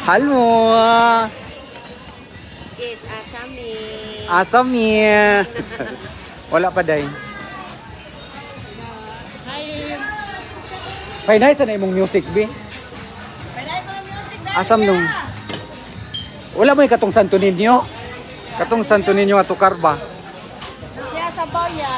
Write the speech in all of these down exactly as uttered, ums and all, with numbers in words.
Halo. Yes, asami. Asami. Wala pa day. Hi. Nay sa na imong music bi. Asam nung. Wala mo katong Santo Niño? Katong Santo Niño ato karba. Ya sabaw ya.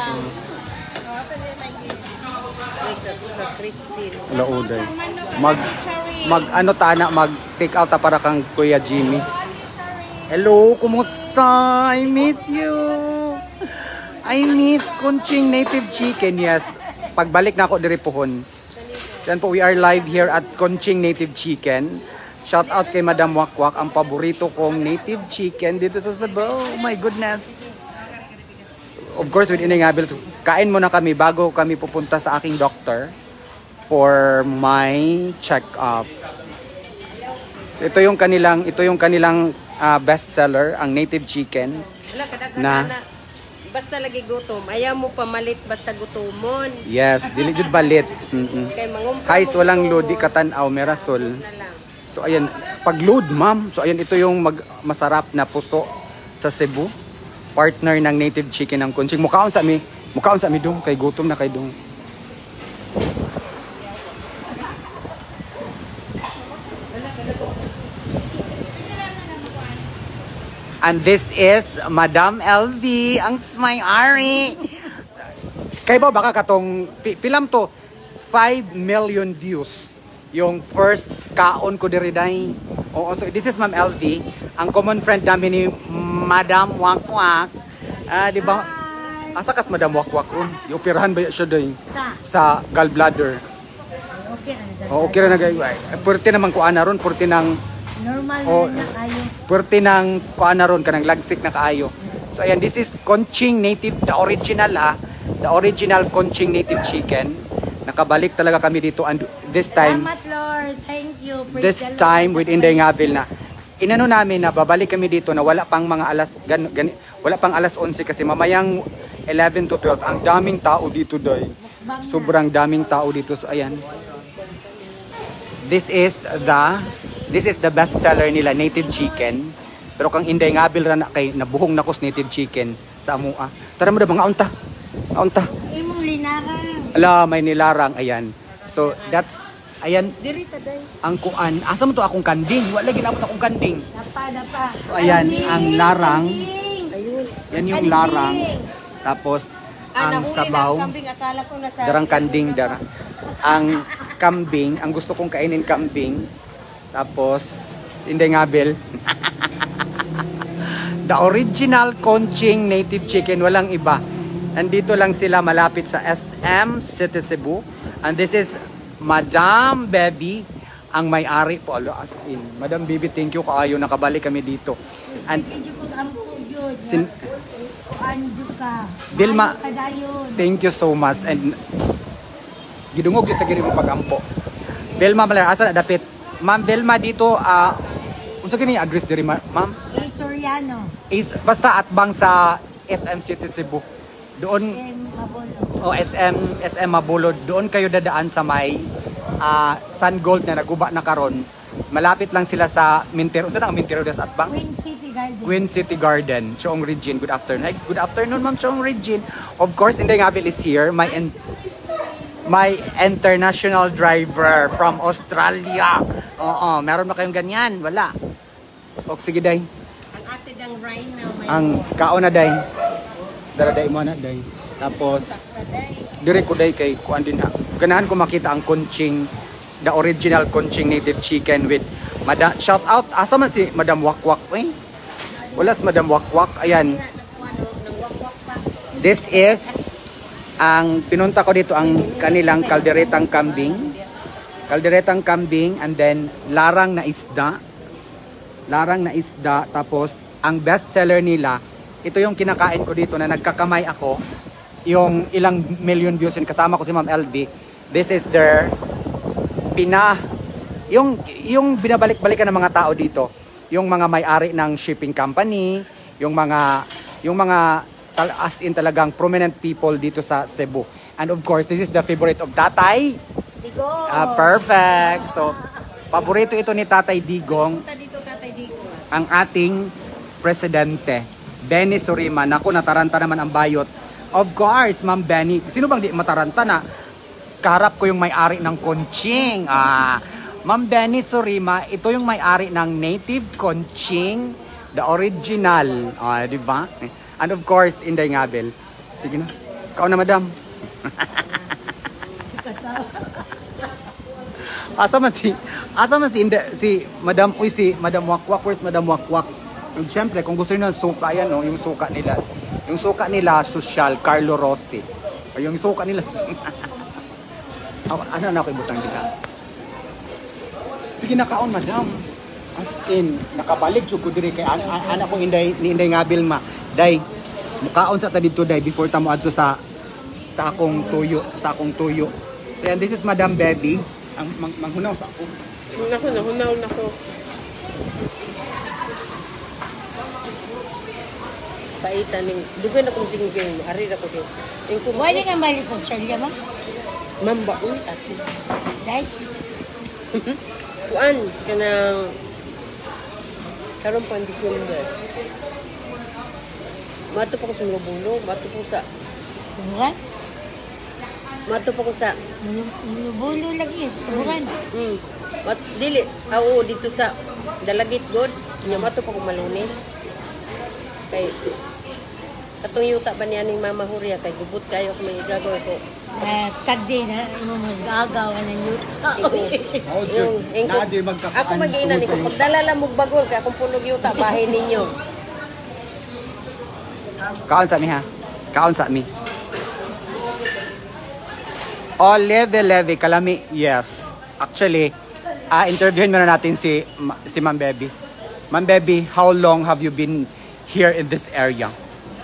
Crispy. Wala uday. Mag mag ano ta na mag take out ta para kang Kuya Jimmy. Hello, kumusta? I miss you. I miss Kunching Native Chicken. Yes. Pagbalik na ako diri pohon. Yan po, we are live here at Kunching Native Chicken. Shout out kay Madam Wakwak, ang paborito kong native chicken dito sa Cebu. Oh my goodness. Of course, with Inay Ngabil, kain muna kami bago kami pupunta sa aking doctor for my check-up. So, ito yung kanilang, ito yung kanilang uh, best seller, ang native chicken. Na basta lagi gutom, ayaw mo pamalit basta gutomon. Yes, dili jud balit. Mm -mm. Guys, walang lodi katanaw, merasol. So ayan, pag-load ma'am. So ayan, ito yung mag masarap na puso sa Cebu. Partner ng native chicken ng Kunching. Mukhaon sa mi, mukhaon sa mi dong kay gutom na kay dong. And this is Madam L V, ang may-ari. Kay ba baka katong pilam to five million views. Yung first kaon ko diri day. Oo, so this is Ma'am L V, ang common friend namin ni Madam Wakwak. Ah, di ba? Asa kas Madam Wakwak ron? Ioperahan ba siya day? Sa sa gallbladder. Okay na. Oh, okay na gay. Purti naman ko ana ron, purti nang normal oh, na kayo. Purti nang ko ana ron kanang lagsik na kaayo. So ayan, this is Kunching Native, the original ha. The original Kunching Native Chicken. Nakabalik talaga kami dito and this time, salamat Lord, thank you. Praise this time with Inday Ngabil na inano namin na babalik kami dito na wala pang mga alas gan, gan, wala pang alas onse kasi mamayang eleven to twelve. Ang daming tao dito day. Sobrang daming tao dito. So ayan, this is the this is the best seller nila, native chicken. Pero kang Inday Ngabil ra na kay nabuhong nakos native chicken sa amua. Tara mo da mga unta. Unta. Imong linarang. Ala, may nilarang, ayan. So, that's, ayan, Dirita day. ang kuan. Asa mo to akong kanding? Wala ginabot akong kanding. Dapa, dapa. So, ayan, ang larang. Ayun. Yan yung larang. Tapos, Ah, ang nahuli sabaw. na ang kambing, akala ko nasa Darang kanding, darang. Ang kambing, ang gusto kong kainin kambing. Tapos, hindi nga, Bel. The original Kunching Native Chicken, walang iba. Nandito lang sila malapit sa S M City Cebu. And this is Madam Baby, ang may-ari po. As in, Madam Baby, thank you kaayo. Nakabalik kami dito. And sin Vilma, thank you so much. And gidungog yun sa gini mong pagampo. Vilma, malar, asa na dapit? Ma'am Vilma, dito, ah, uh, unsa gini address diri, ma'am? Is Soriano. Is, basta atbang sa S M City Cebu. Doon, o oh, S M S M Mabulod, doon kayo dadaan sa may uh, Sun Gold na naguba na karon. Malapit lang sila sa Mintero. Saan ang Mintero das atbang? Queen City Garden. Queen City Garden. Chong Regine, good afternoon. Hi, good afternoon, Ma'am Chong Regine. Of course, Inday Ngabil is here. My in my international driver from Australia. Oo, meron na kayong ganyan? Wala. O, sige, day. ang ate dang Rhine na may Ang kaon na, day. Daraday mo na, day. Tapos, dire ko day kay kuan din ha. Ganahan ko makita ang Kunching, the original Kunching Native Chicken with Madam, shout out, asa man si Madam Wakwak, eh? Wala si Madam Wakwak, ayan. This is, ang pinunta ko dito, ang kanilang kalderetang kambing. Kalderetang kambing, and then, larang na isda. Larang na isda, tapos, ang best seller nila, ito yung kinakain ko dito na nagkakamay ako. Yung ilang million views and kasama ko si Ma'am L V. This is their pina yung yung binabalik-balikan ng mga tao dito. Yung mga may-ari ng shipping company, yung mga yung mga as in talagang prominent people dito sa Cebu. And of course, this is the favorite of Tatay. Ligo. Ah, perfect. So Paborito ito ni Tatay Digong, Punta dito, Tatay Digo. ang ating presidente, Benny Surima. Naku, nataranta naman ang bayot. Of course, Ma'am Benny. Sino bang di mataranta na? Kaharap ko yung may-ari ng Conching. Ah, Ma'am Benny Surima, ito yung may-ari ng Native Conching, the original. Ah, di ba? And of course, Inday Ngabel. Sige na. Ikaw na, madam. Asa man si Asa man si Inday, si Madam Uy, si Madam Wakwak. Where's Madam Wakwak? And syempre, kung gusto niyo ng suka, yan, no, yung suka nila. Yung suka nila, social, Carlo Rossi. Ay, yung suka nila. Ano na ako ibutang nila? Sige na kaon, madam. As in, nakabalik jud ko diri kay an an anak ko Inday ni Inday Ngabel ma. Day, mukaon sa ta dito day before ta mo adto sa sa akong tuyo, sa akong tuyo. So yan, this is Madam Baby. Ang mang, manghunaw sa ako. Nako, nahunaw nako. Paitan ning dugay na kong singging, ari ra ko din. Ing ko Pwede kang balik sa Australia, ma? mamba uy ati. Dahil, Kuan kanang karon pa hindi ko Mato pa ko sa Lubulong, mato po sa tumuran? mato pa ko sa Nubulo lagi, tumuran. mm, mat dili aw dito sa Dalagit God, nya mato pa ko Malunis. Kay katong yuta ba niya ning Mama Huria kay gubot kayo kung may igagaw ko. Eh, sagdi na, mo mag-agaw ng yuta. Oh, Yung, yung, na di magkakaan. ako mag-iinan ko. Pagdala lang mo bagol, kaya akong punog yuta, bahay ninyo. Kaon sa mi ha. Kaon sa mi. Oh, leve leve kalami. Yes. Actually, ah interviewin muna natin si Ma- si Ma'am Baby. Ma'am Baby, how long have you been here in this area?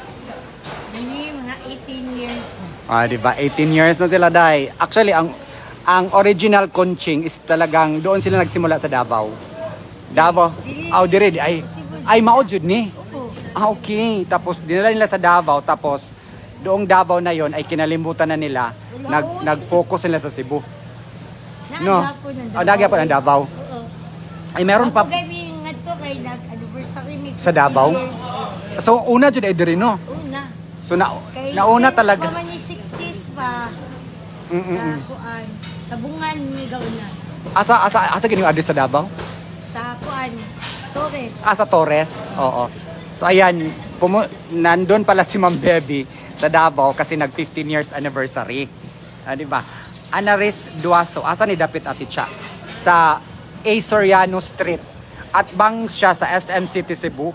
Hindi, mga eighteen years na. Ah, di ba? eighteen years na sila, day. Actually, ang ang original Conching is talagang doon sila nagsimula sa Davao. Davao. Oh, dire ay ay mao jud ni. Oo. Ah, okay. Tapos dinala nila sa Davao, tapos doong Davao na yon ay kinalimutan na nila. Nag nag-focus nila sa Cebu. No. Oh, nagyapon ang Davao. Oo. Ay meron pa Ako kami nga to kay nag-anniversary ni Sa Davao? years. So una jud ay dire no. Una. So na Kay nauna since talaga. pa man yung sixties pa Mm, mm, sa mm. kuan, sa bungan ni Gauna. Asa asa asa gini yung address sa Davao? Sa kuan, Torres. Ah, sa Torres. Oo. So ayan, pumu- nandun pala si Ma'am Baby sa Davao kasi nag fifteen years anniversary. Ah, di ba? Anaris Duaso. Asa ni dapit ati siya? Sa A. Soriano Street. At bang siya sa S M City Cebu.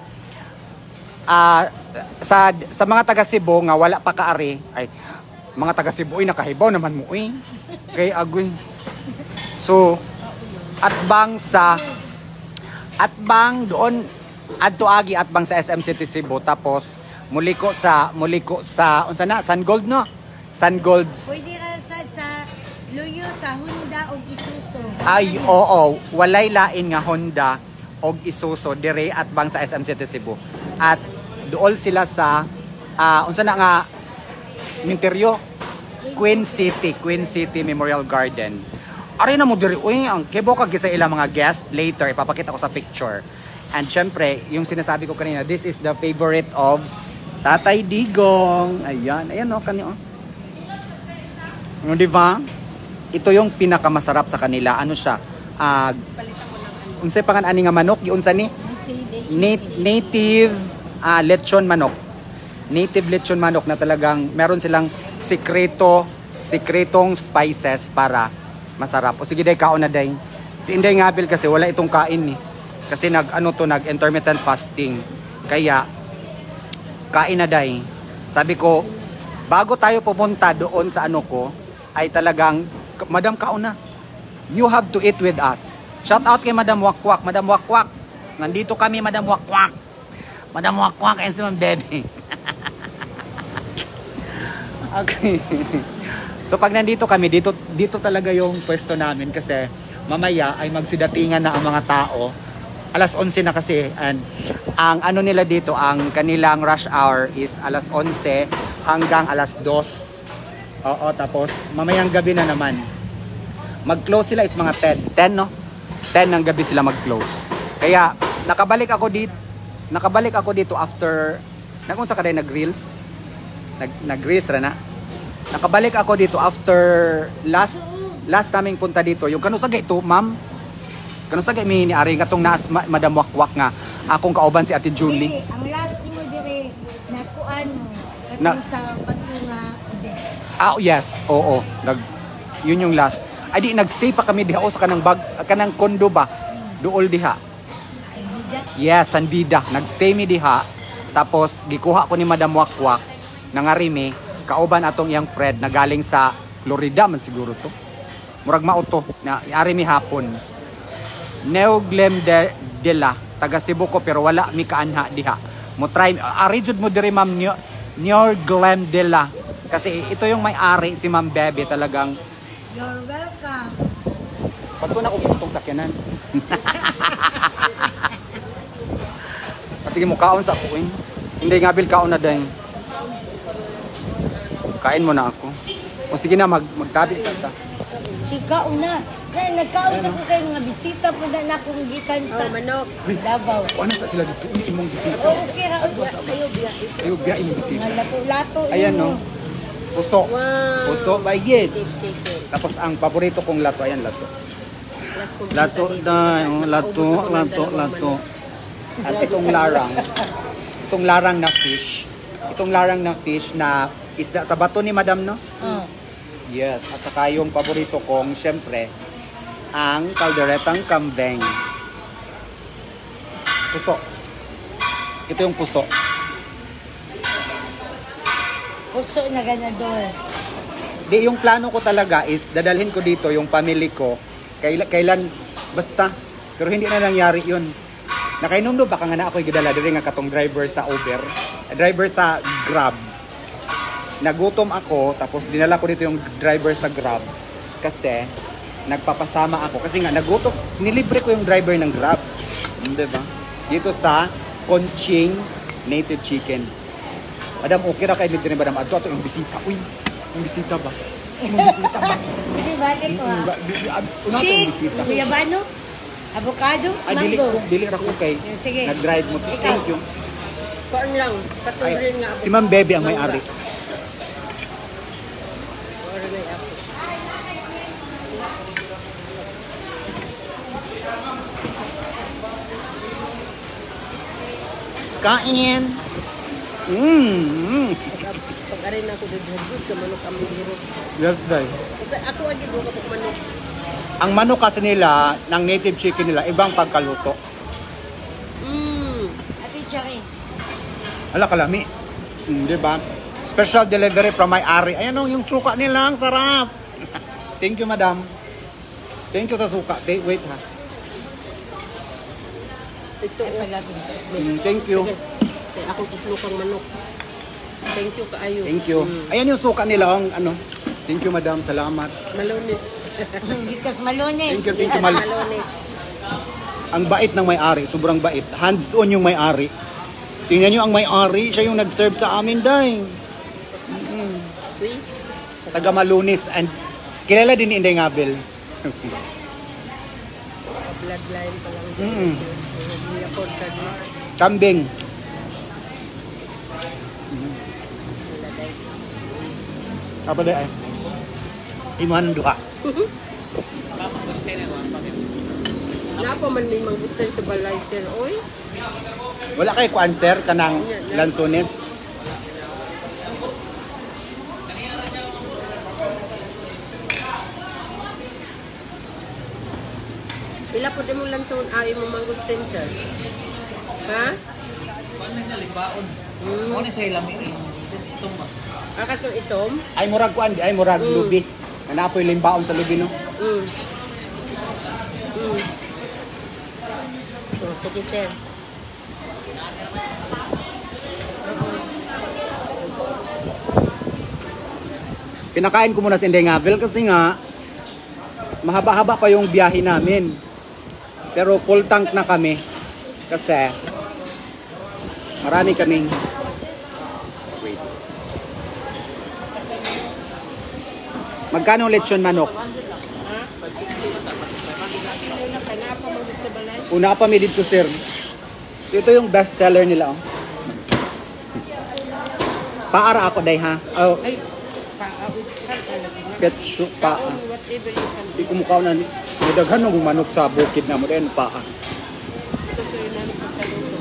Ah, sa sa mga taga Cebu nga wala pa kaari, ay mga taga Cebu ay nakahibaw naman mo eh. Kay agoy. So, at bang sa at bang doon adto agi at bang sa S M City Cebu tapos muliko sa muliko sa unsa na Sun Gold no Sun Gold Pwede ra sa sa Luyo sa Honda o Isuzu. ay oo walay lain nga Honda og Isuzu dire at bang sa S M City Cebu at duol sila sa ah, unsa na nga Minteryo Queen City Queen City Memorial Garden. Ari na mo diri uy ang kebo kag sa ilang mga guest later ipapakita ko sa picture. And syempre, yung sinasabi ko kanina, this is the favorite of Tatay Digong. Ayan, ayan o, kanyo. Ano, di ba? Ito yung pinakamasarap sa kanila. Ano siya? Ah, unsay pangan ani nga manok? Giunsa ni? Nat- native ah, lechon manok. Native lechon manok na talagang meron silang sikreto, sikretong spices para masarap. O sige, day, kaon na day. Si Inday Ngabel kasi wala itong kain ni. Kasi nag ano to nag intermittent fasting. Kaya kain na day. Sabi ko bago tayo pupunta doon sa ano ko ay talagang Madam kaon na. You have to eat with us. Shout out kay Madam Wakwak. Madam Wakwak. Nandito kami Madam Wakwak. Madam Wakwak and si Ma'am Baby. Okay. So pag nandito kami dito dito talaga yung pwesto namin kasi mamaya ay magsidatingan na ang mga tao. alas onse na kasi and ang ano nila dito ang kanilang rush hour is alas onse hanggang alas dos. Oo, tapos mamayang gabi na naman mag-close sila is mga ten ten no ten ng gabi sila mag-close. Kaya nakabalik ako dito, nakabalik ako dito after nagunsa ka dahil nag-reels. Nag nag-reels ra na. Nakabalik ako dito after last last naming punta dito. Yung kanusagay ito, ma'am. Kanusagay mi ni ari katong naas ma, Madam Wakwak nga akong kauban si Ate Julie. Dili, ang last mo dire nakuan mo Na- katong sa patunga event. Ah, yes. Oo. Nag yun yung last. Ay di nagstay pa kami diha o sa kanang bag kanang kondo ba? Duol diha. Sa Vida. Yes, San Vida. Nagstay mi diha. Tapos gikuha ko ni Madam Wakwak nangarimi kauban atong iyang Fred na galing sa Florida man siguro to. Murag mao to na ari mi hapon. Neo Glem de, de la taga Cebu ko pero wala mi kaanha diha. Mo try ari jud mo diri ma'am Neo, Neo Glem de la kasi ito yung may-ari si Ma'am Bebe talagang You're welcome. pagko na ko itong sakyanan. Sige mo kaon sa kuin. Hindi nga bil kaon na din. Kain mo na ako. O sige na mag magtabi sa ta. Ikaw na. Kaya nagkaon sa ko kayo mga bisita po na nakong gikan sa Oh, manok. Davao. Ano sa sila dito? Uli imong bisita. Okay ra kayo biya. Ayo biya imong bisita. Mga lato-lato. Ayan no. Puso. Wow. Puso bayit. Tip chicken. Tapos ang paborito kong lato ayan lato. Last kong Lato punta dito. da, oh, lato, Ubus ako ng lato, dalawang lato. manok. At itong larang. Itong larang na fish. Itong larang na fish na isda sa bato ni Madam no? Oh. Yes, at saka yung paborito kong, syempre, ang kalderetang kambing. Puso. Ito yung puso. Puso na ganador. Di, yung plano ko talaga is, dadalhin ko dito yung family ko. Kailan, kailan, basta. Pero hindi na nangyari yun. Nakainundo baka nga na ako'y gidala diri nga katong driver sa Uber. Driver sa Grab. Nagutom ako, tapos dinala ko dito yung driver sa Grab. Kasi, nagpapasama ako. Kasi nga, nagutom, nilibre ko yung driver ng Grab. Hindi ba? Dito sa Conching Native Chicken. Madam, okay ra kay libre ni Madam. Ato, ato yung bisita. Uy, yung bisita ba? Yung bisita ba? Hindi balik ko ha. Una ato yung Shake, bisita. guyabano, avocado, Ay, dili ko, mango. dili ra ko kay. Sige. Nag-drive mo. Thank you. Kuan lang. Katulin nga Ay, ako. si Ma'am Bebe ang may-ari. Or may ako. Kain! Mmm! Pag-arin ako dito, good ka manok kami dito. Yes, day. Kasi ako agi buka pag manok. Ang manok kasi nila, ng native chicken nila, ibang pagkaluto. Mmm. Ate Charin. Ala kalami. Mm, di ba? Special delivery from my ari. Ayan o, yung suka nila, ang sarap. Thank you, madam. Thank you sa suka. Wait, wait ha. Ito oh. Mm, thank you. Sige. Kaya ako kuslukang manok. Thank you kaayo. Thank you. Mm. Ayan yung suka nila, ang ano. Thank you, madam. Salamat. Malonis. Gikas malones. Thank you, thank you, Yes, mal. malonis. Ang bait ng may-ari, sobrang bait. Hands-on yung may-ari. Tingnan nyo ang may-ari, siya yung nag-serve sa amin, day. Uy. Taga Malunis and kilala din ni Inday Ngabel. Bloodline pa lang. Mm. Nilapod ka din. Kambing. Apa deh ay? Iman duha. Napa man may manggutan sa balay sir. Oy. Wala kay kuanter kanang lansones. Pila po din mo lanson ay mo manggutan sir. Ha? Paano na libaon? Hmm. Ano sa ilami eh? Itong ba? Akas yung itom? Ay murag kuan di ay murag Mm. lubi. Nanapoy limbaon sa lubi no. Mm. Mm. Oh, sige sir. Pinakain ko muna si Inday Ngabel kasi nga mahaba-haba pa yung biyahe namin. Pero full tank na kami kasi marami kaming wait. Magkano lechon manok? Ha? Kilo na kanapa Una pa mi dito sir. Ito yung best seller nila oh. Paara ako day ha. Oh, Ay, pa-awit ka talaga. ketchup pa. Kaon, whatever you can Di ko mukha na ni daghan ng manok sa bukid na mo din pa. Ito ko yun namin pagkaluto.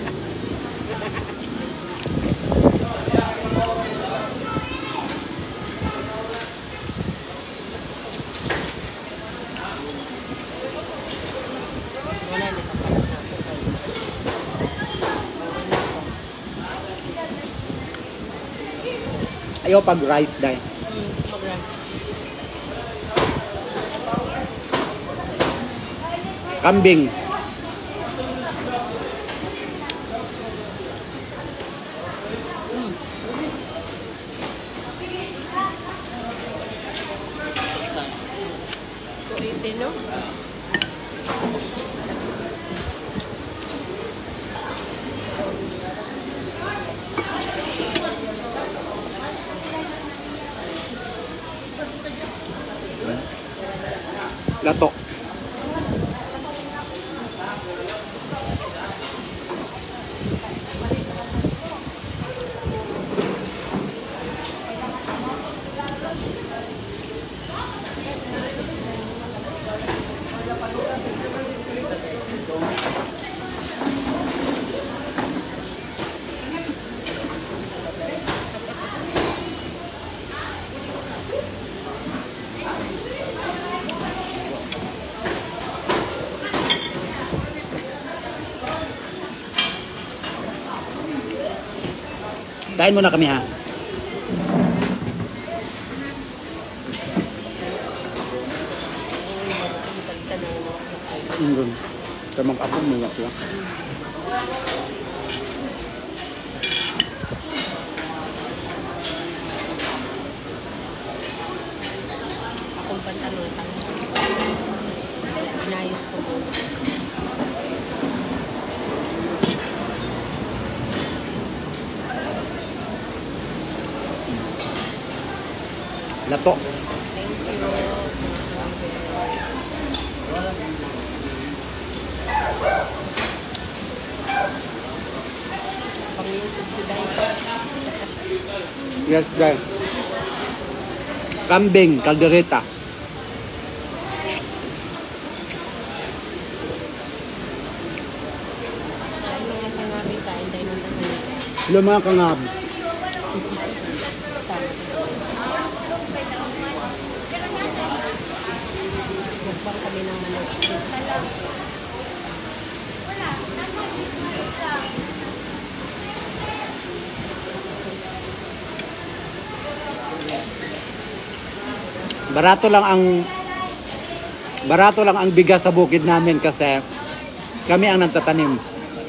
Wala na kapalit na ako kayo. Ayaw pag rice day. Hmm, mag-run. Kambing. Kuwiti, no? Lato. Kain muna kami ha. Palitan na yung mga kumakain. Ingon. Sa mga apong mga kaya. Akong pantalon, inayos ko muna. Lato. Thank you. Pang-YouTube ko dahil. Yes, guys. Kambing, kaldereta. Ay, mga pangabi kain tayo ng tanghali. Sila mga kangab. Sama. Mukbang kami ng manok. Barato lang ang barato lang ang bigas sa bukid namin kasi kami ang nagtatanim.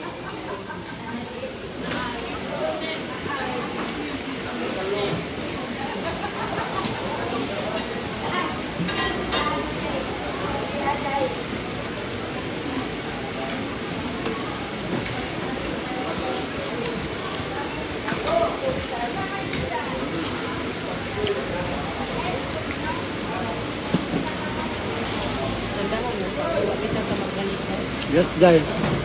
Ganda mo mo. Wapit na ka magalit. Yes, guys.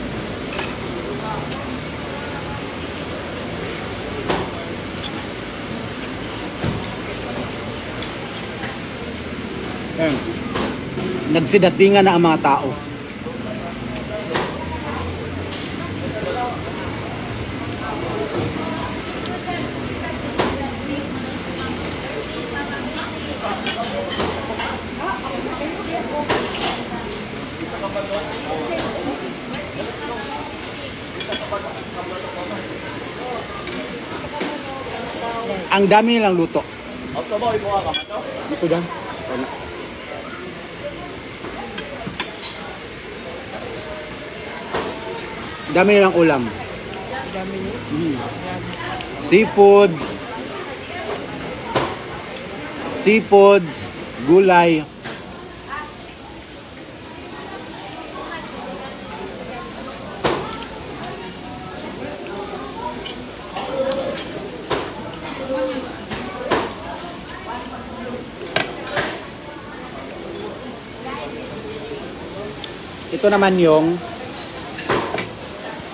Ayan. Nagsidatingan na ang mga tao. Ang dami nilang luto. Ito dyan. Wala. Dami nilang ulam. Dami niyo. Mm. Seafoods. Seafoods. Gulay. Ito naman yung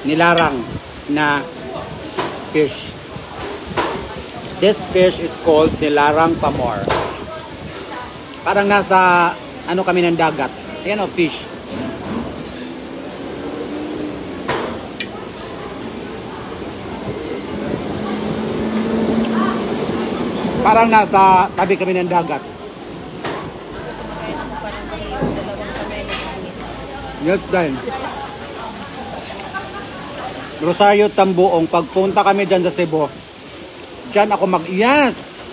nilarang na fish. This fish is called nilarang pamor. Parang nasa ano kami ng dagat. Ayan o, fish. Parang nasa tabi kami ng dagat. Yes, dahil. Rosario Tambuong, pagpunta kami dyan sa Cebu, dyan ako mag... Yes!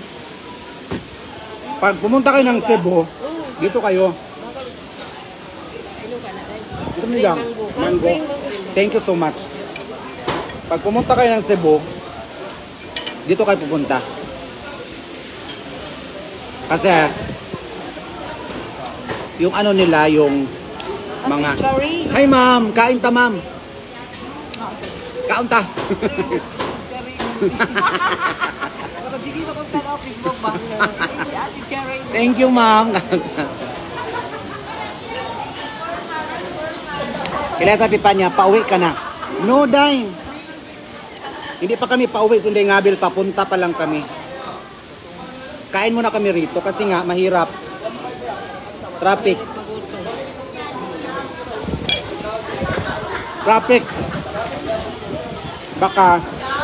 Pag pumunta kayo ng Cebu, dito kayo. Ito mo lang. Mango. Thank you so much. Pag pumunta kayo ng Cebu, dito kayo pupunta. Kasi, yung ano nila, yung mga... Hi ma'am! Kain ta ma'am! Kain ta! Thank you ma'am! Kailan sabi pa niya, pauwi ka na. No, dahil. Hindi pa kami pauwi, sunday ngabil, papunta pa lang kami. Kain muna kami rito kasi nga mahirap. Traffic. Traffic. Baka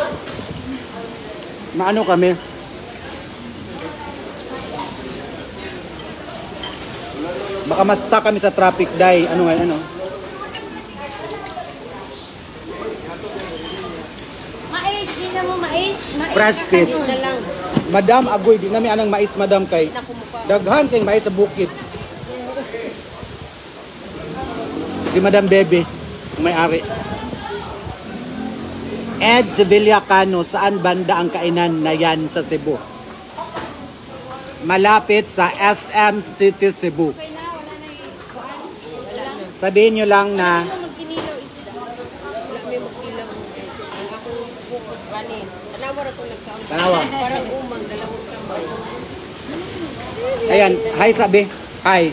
maano kami. Baka ma-stuck kami sa traffic dahil ano nga ano. Mais, di na mo mais. Mais Fresh na fish. kanina lang. Madam agoy di nami anang mais madam kay. Daghan kay mais sa bukid. Si Madam Bebe, may-ari. Ed Sevilla Cano, saan banda ang kainan na yan sa Cebu? Malapit sa S M City Cebu. Sabihin nyo lang na Magkinilaw isda. Wala may magkilaw. Ang akong focus kanin. Tanawa ra ko nagkaon. Tanawa. Parang umang dalawang kamay. Ayan, hi sabi. Hi.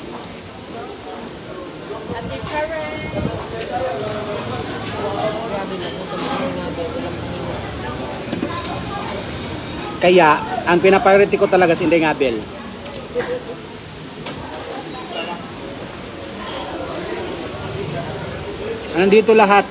Ate Karen. Grabe na po ito mga nga ba. Walang kanina. Kaya, ang pinapriority ko talaga si Inday Ngabel. Nandito lahat.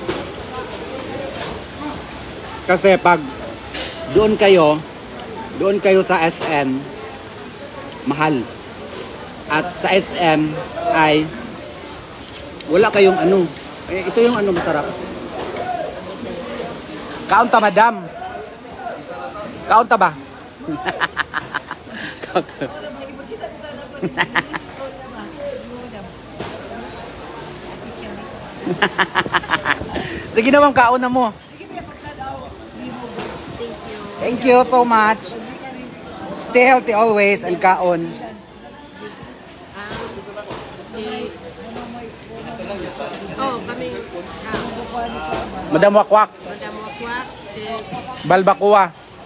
Kasi pag doon kayo, doon kayo sa S M, mahal. At sa S M ay wala kayong ano. Eh, ito yung ano masarap. Kaunta, madam. Kaunta ba? Kaunta. Sige naman, kauna mo. Thank you so much. Stay healthy always and kaon. Oh, kami. Ah, Madam Wakwak, Madam Wakwak. Si Balbacoa.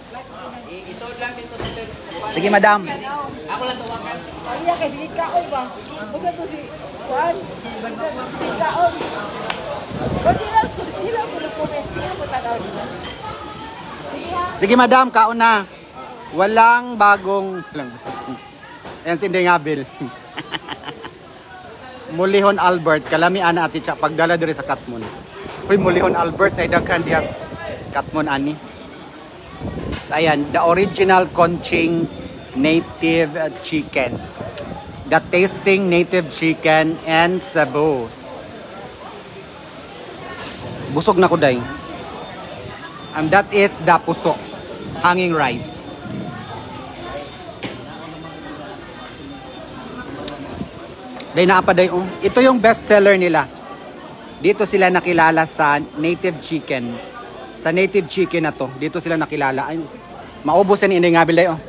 Sige, madam. Iya kay sige kaon ba? Usa to si Juan. Si kaon. Pwede lang, hindi lang ko comment. Sige mo tanaw dito. Sige, madam, kaon na. Walang bagong... Ayan si Inday Ngabel. Mulihon Albert, kalami ana ati siya pagdala diri sa Katmon. Hoy, Mulihon Albert ay daghan diyas Katmon ani. Ayan, the original Conching native chicken. The tasting native chicken and Cebu. Busog na ko day. And that is the puso, hanging rice. Day na pa day oh. Ito yung best seller nila. Dito sila nakilala sa native chicken. Sa native chicken na to, dito sila nakilala. Ay, maubos yan Inday Ngabel day oh.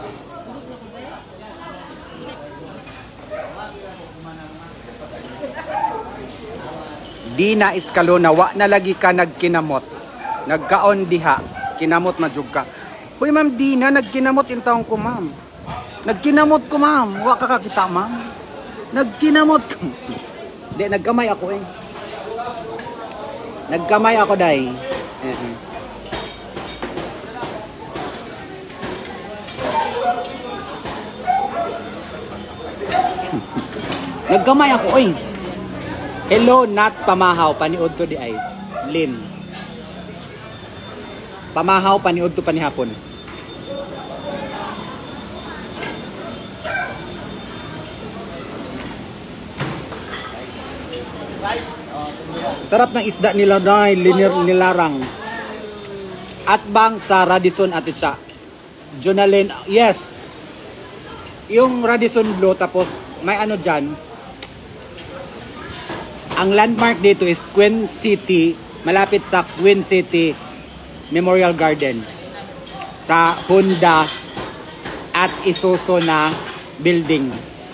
Di na Escalona, wa na lagi ka nagkinamot. Nagkaon diha, kinamot majug ka. Uy ma'am, di na nagkinamot yung taong ko ma'am. Nagkinamot ko ma'am, wa ka kakita ma'am. Nagkinamot ko. Di, nagkamay ako eh. Nagkamay ako, day. Uh-huh. Nagkamay ako, oy. Hello, not pamahaw. Paniod to di ay. Lin. Pamahaw, paniod to panihapon. Sarap ng isda nila dahil linear nilarang. At bang sa Radisson at siya. Jonalyn, yes. Yung Radisson Blue tapos may ano dyan. Ang landmark dito is Queen City, malapit sa Queen City Memorial Garden. Sa Honda at Isuzu na building.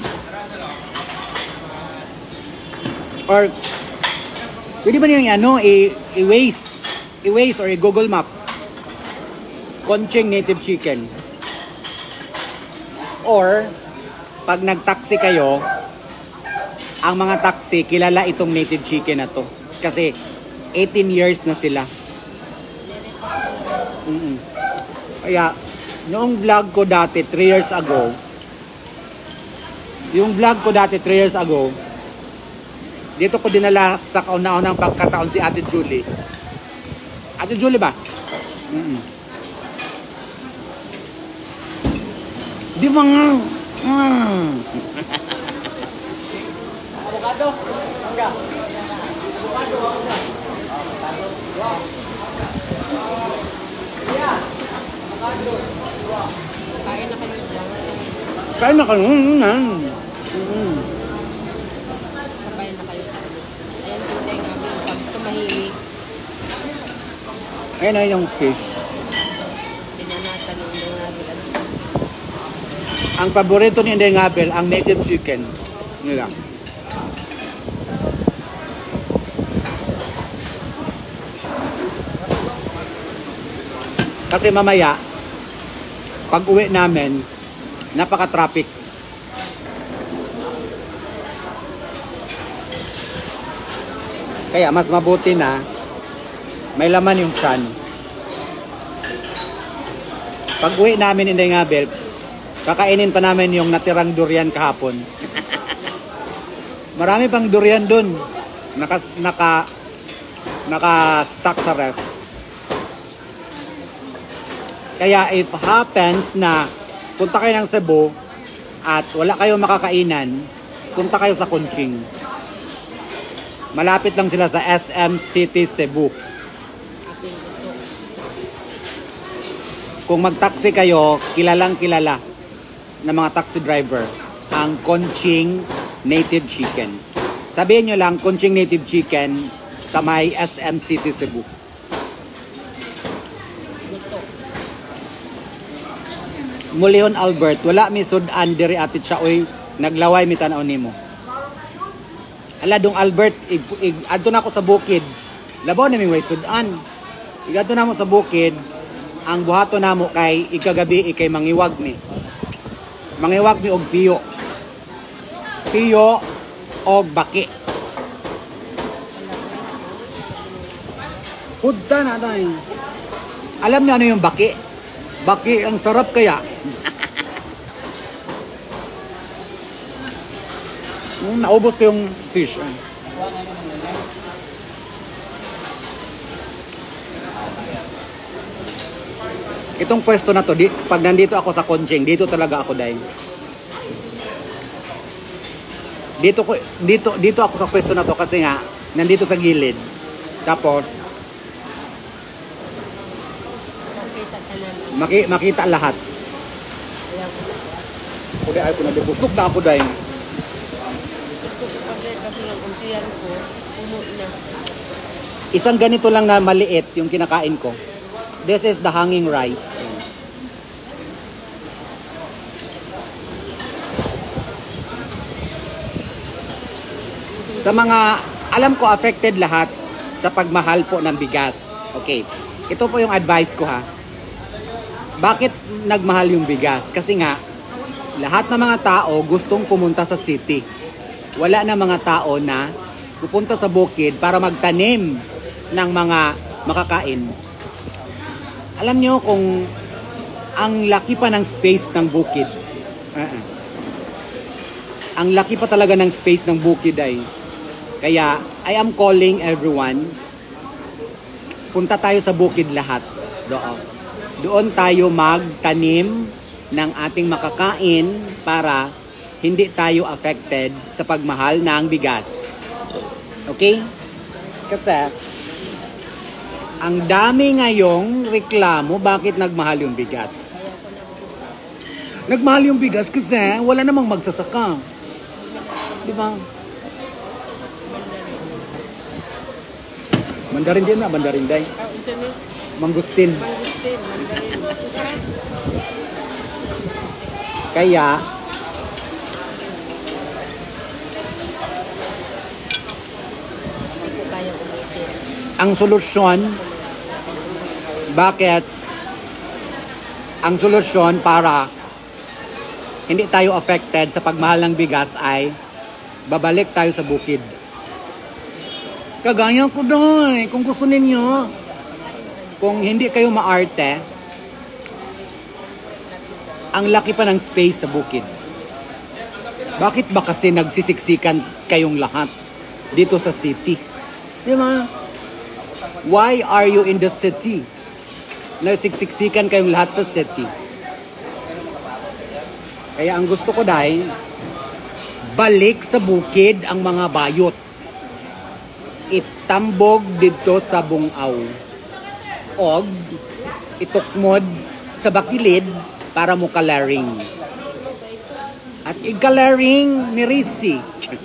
Or pwede ba niyang ano, i-waze, i-waze or i-Google Map. Conching Native Chicken. Or, pag nag-taxi kayo, ang mga taxi, kilala itong Native Chicken na to. Kasi, eighteen years na sila. Mm-mm. Kaya, noong vlog ko dati, three years ago, yung vlog ko dati, three years ago, dito ko dinala sa kauna-unang pagkataon si Ate Julie. Ate Julie ba? Mm-mm. Di ba nga? Mm. Avocado? Mangga? Avocado? Avocado? Yeah. Avocado? Kain na kayo dyan. Kain na kayo. Mm-hmm. Ayan na yung fish. Pinanatan ng Indengabel. Ang paborito ni Indengabel, ang native chicken nila. Kasi mamaya, pag uwi namin, napaka-traffic. Kaya mas mabuti na may laman yung tiyan. Pag uwi namin in Indengabel, kakainin pa namin yung natirang durian kahapon. Marami pang durian dun. Naka, naka, naka-stack sa ref. Kaya if happens na punta kayo ng Cebu at wala kayong makakainan, punta kayo sa Conching. Malapit lang sila sa S M City, Cebu. Kung mag-taxi kayo, kilalang kilala ng mga taxi driver ang Conching Native Chicken. Sabihin nyo lang, Conching Native Chicken sa may S M City, Cebu. Mulihon Albert, wala mi sudan diri atit siya oy naglaway mi tan-aw nimo. Ala dong Albert, ig, ig, adto na ako sa bukid. Labaw na mi way sudan. Igadto na mo sa bukid. Ang buhato namo kay ikagabi ikay mangiwag mi. Mangiwag mi og piyo. Piyo og baki. Pudta na day. Alam niyo ano yung baki? Baki ang sarap kaya. mm, naubos ko yung fish. Itong pwesto na to, di, pag nandito ako sa Conching, dito talaga ako dahil. Dito ko dito dito ako sa pwesto na to kasi nga nandito sa gilid. Tapos maki, makita lahat. Kundi ay ko na dibusok na ako dahil. Isang ganito lang na maliit yung kinakain ko. This is the hanging rice. Sa mga, alam ko affected lahat sa pagmahal po ng bigas. Okay, ito po yung advice ko ha. Bakit nagmahal yung bigas? Kasi nga, lahat ng mga tao gustong pumunta sa city. Wala na mga tao na pupunta sa bukid para magtanim ng mga makakain. Alam nyo kung ang laki pa ng space ng bukid. Uh-uh. Ang laki pa talaga ng space ng bukid ay. Kaya I am calling everyone. Punta tayo sa bukid lahat. Doon. Doon tayo magtanim ng ating makakain para hindi tayo affected sa pagmahal ng bigas. Okay? Kasi ang dami ngayong reklamo bakit nagmahal yung bigas. Nagmahal yung bigas kasi wala namang magsasaka. Di ba? Mandarin din na, mandarin day. Mangustin. Kaya ang solusyon, bakit ang solusyon para hindi tayo affected sa pagmahal ng bigas ay babalik tayo sa bukid. Kagaya ko doon, kung gusto ninyo, kung hindi kayo maarte, ang laki pa ng space sa bukid. Bakit ba kasi nagsisiksikan kayong lahat dito sa city? Di ba? Why are you in the city? Nagsiksikan kayong lahat sa city. Kaya ang gusto ko dahil, balik sa bukid ang mga bayot. Itambog dito sa bungaw. Og itukmod sa bakilid para mo kalaring. At igalaring ni Risi.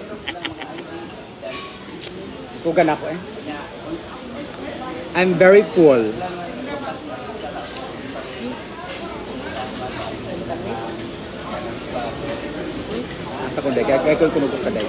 Sugan ako eh. I'm very full. Asa ko day, kaya kaya ko kunugos ka day.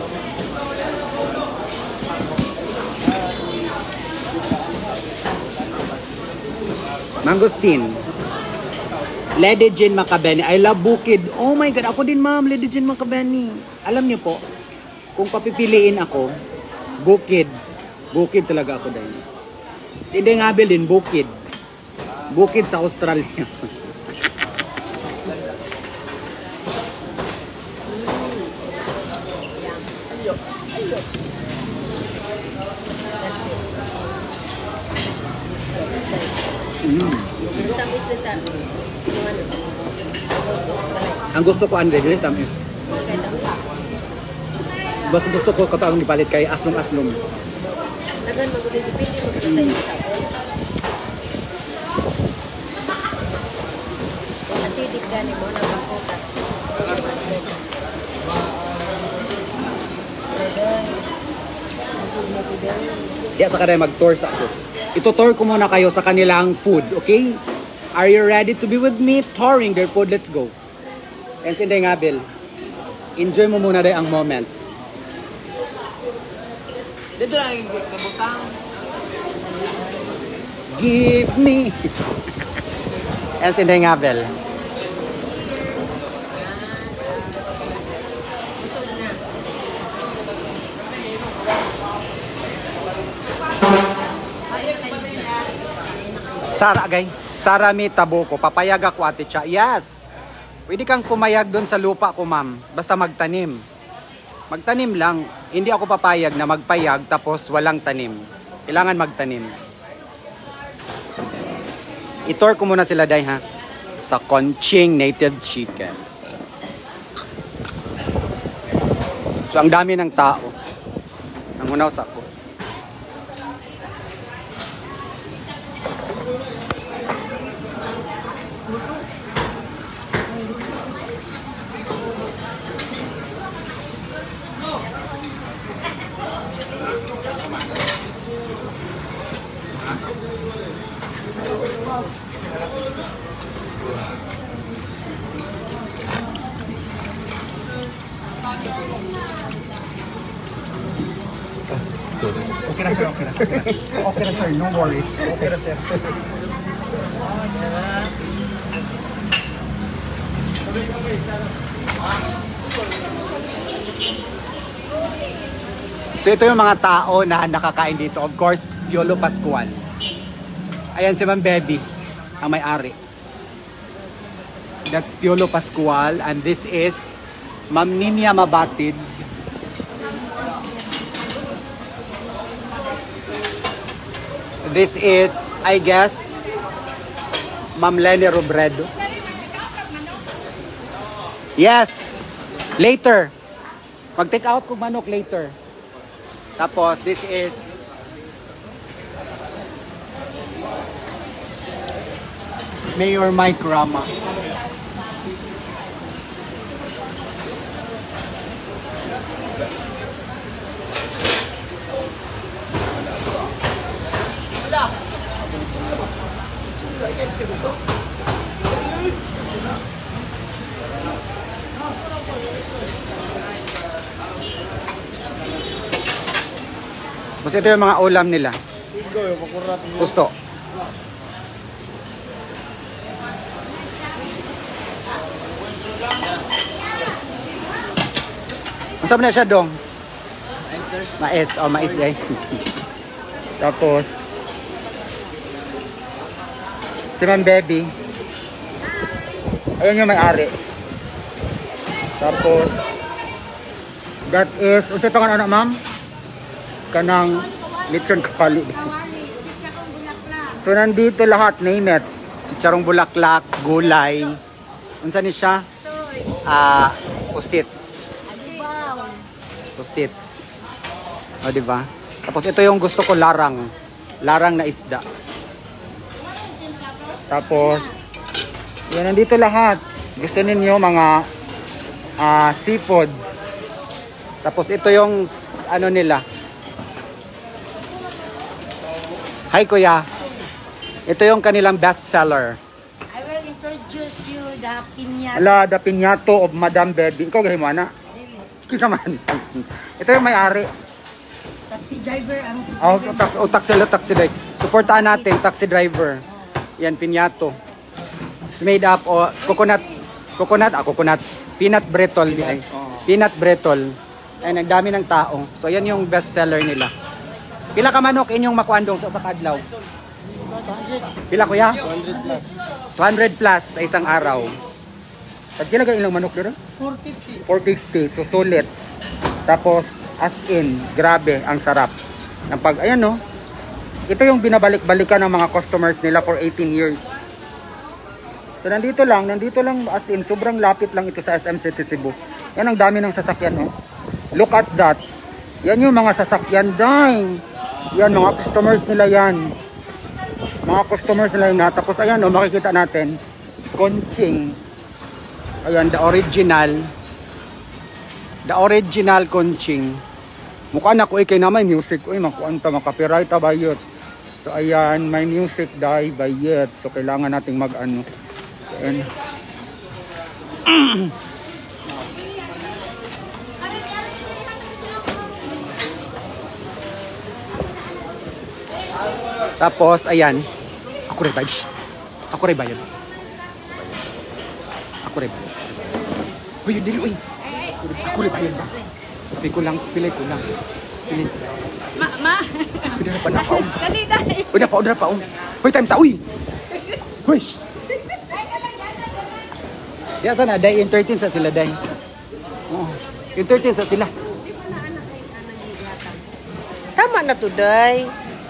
Mangustin. Lady Jane Macabeni. I love Bukid. Oh my God. Ako din, ma'am. Lady Jane Macabeni. Alam niyo po, kung papipiliin ako, Bukid. Bukid talaga ako dahil. Si Inday Ngabel din, Bukid. Bukid sa Australia. Mm. Ang gusto ko, Andre, dili tamis. Basta gusto ko kataang ipalit kay aslong-aslong. Nagan magulit dipindi mo sa iyo tapos. Kung acidic gani mo na makutas. Diya sa kanila mag-tour sa ako. Ito-tour ko muna kayo sa kanilang food, okay? Are you ready to be with me touring their food? Let's go. And si Inday Ngabel, enjoy mo muna rin ang moment. Dito lang yung kabutang. Give me. And si Inday Ngabel. Sara, agay. Sara mi tabuko. Papayag ako ate siya. Yes. Pwede kang pumayag doon sa lupa ko, ma'am. Basta magtanim. Magtanim lang. Hindi ako papayag na magpayag tapos walang tanim. Kailangan magtanim. I-tour ko muna sila, day, ha? Sa Conching Native Chicken. So, ang dami ng tao. Ang unaw sa ako. Okay na sir, okay na. Okay na sir, no worries. Okay na sir. So ito yung mga tao na nakakain dito. Of course, Piolo Pascual. Ayan si Ma'am Baby, ang may-ari. That's Piolo Pascual, and this is Ma'am Ninia Mabatid. This is, I guess, Ma'am Lenny Robredo. Yes! Later. Mag-take out kong manok later. Tapos, this is Mayor Mike Rama. Basta ito yung mga ulam nila. Gusto. Ang sabi na siya dong? Mais. Oh, mais day. Tapos, si Ma'am Baby. Ayan yung may-ari. Tapos, that is, unsa pa nga anak ma'am? Kanang lechon kakali. So nandito lahat, name it. Chicharong bulaklak, gulay. Unsa ni siya? Ah, uh, usit. Usit. O, diba? Tapos ito yung gusto ko, larang. Larang na isda. Tapos, yan, nandito lahat. Gusto ninyo mga uh, seafoods. Tapos ito yung ano nila. Hi Kuya. Ito yung kanilang best seller. I will introduce you the piñata. Ala, the piñato of Madam Baby. Ikaw gahimo ana? Kisa man. Ito yung may-ari. Taxi driver ang si Oh, taxi, oh, taxi, taxi driver. Suportahan natin, taxi driver. Yan, piñato. It's made up o oh, coconut, coconut, ah, coconut, peanut brittle. Ay, peanut brittle. Ay, ang dami ng tao. So, yan yung best seller nila. Pila ka manok inyong makuandong sa kadlaw? Pila kuya? two hundred plus. two hundred plus sa isang araw. Pag kila ka ilang manok dito? four fifty. four fifty. So, sulit. Tapos, as in, grabe, ang sarap. Ng pag, ayan no, ito yung binabalik-balikan ng mga customers nila for eighteen years. So, nandito lang, nandito lang, as in, sobrang lapit lang ito sa S M City Cebu. Yan ang dami ng sasakyan, no? Look at that. Yan yung mga sasakyan, dang. Yan, mga customers nila yan. Mga customers nila yan. Tapos, ayan, no, makikita natin, Konching. Ayan, the original. The original Konching. Mukha na ko ikay na may music. Uy, makuan ta, makapiright ta bayot. So, ayan, may music dahil bayot. So, kailangan nating mag-ano. Ayan. Tapos, ayan. Ako rin bayad. Ako rin bayad. Ako rin bayad. Uy, dili, uy. Ako rin bayad ba? Sabi ko lang, pilay ko lang. Pilay ko lang. Ma, ma. Uy, dala pa na paon. Dali, dali. Uy, na paon, na paon. Uy, time sa, uy. Uy, shh. Yan sana, day, in thirteen sa sila, day. Oh, in thirteen sa sila. Tama na to, day.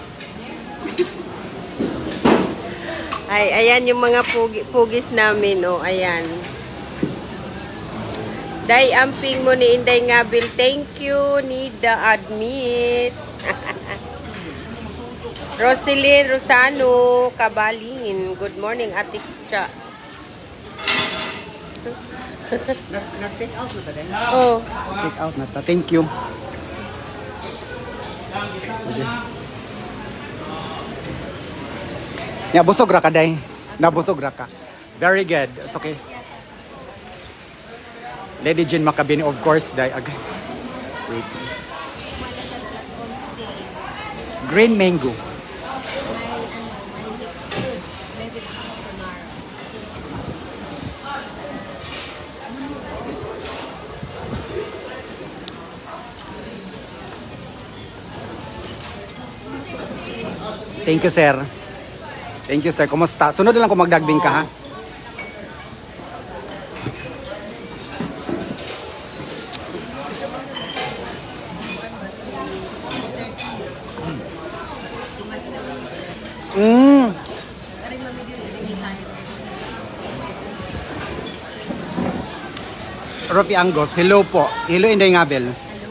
Ay, ayan yung mga pugi, pugis namin, oh, ayan. Day, amping mo ni Inday Ngabil. Thank you, Nida Admit. Roselyn Rosano Kabalin. Good morning, Ate Cha. Nag-take out na ta, day? Oh. Take out na ta. Thank you. Okay. Yeah, busog ra ka, day. Nabusog ra ka. Very good. It's okay. Lady Jean Macabini, of course, day. Okay. Wait. Green mango. Thank you, sir. Thank you, sir. Kumusta? Sunod na lang kung magdagbing ka, ha? Mm. Ropi Anggos, hello po. Hello, Inday Ngabel.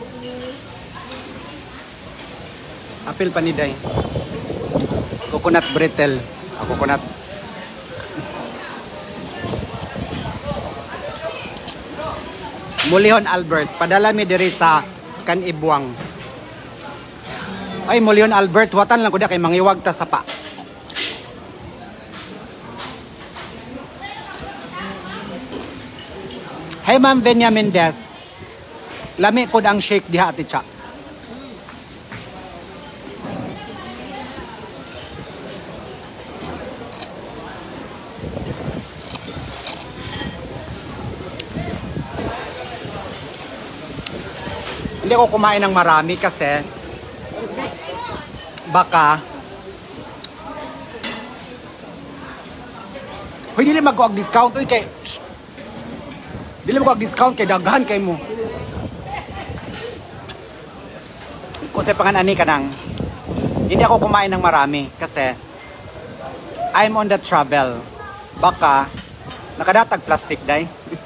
Apil pa ni Day. Coconut brittle. Ah, coconut. Mulihon Albert, padala mi diri sa Kanibwang. Ay, Mulihon Albert, watan lang ko da kay mangiwag ta sa pa. Hey, Ma'am Venya Mendez. Lami po ang shake diha, Ate Cha. Hindi ako kumain ng marami kasi baka Hoy, dili mag-go discount oy kay Dili mo kag-discount kay daghan kay mo. Kung sa panganani ka nang, hindi ako kumain ng marami kasi I'm on the travel. Baka nakadatag plastic day.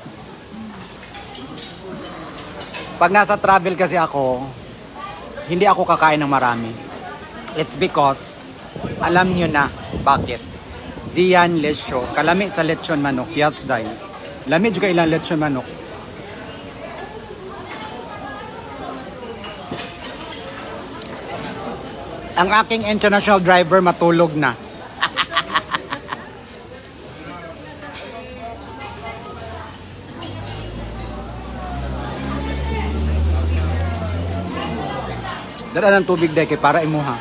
Pag nasa travel kasi ako, hindi ako kakain ng marami. It's because alam nyo na bakit. Zian Lesho, kalami sa lechon manok, yes day. Lami juga ilang lechon manok. Ang aking international driver matulog na. Dala ng tubig dahil kay para imuha.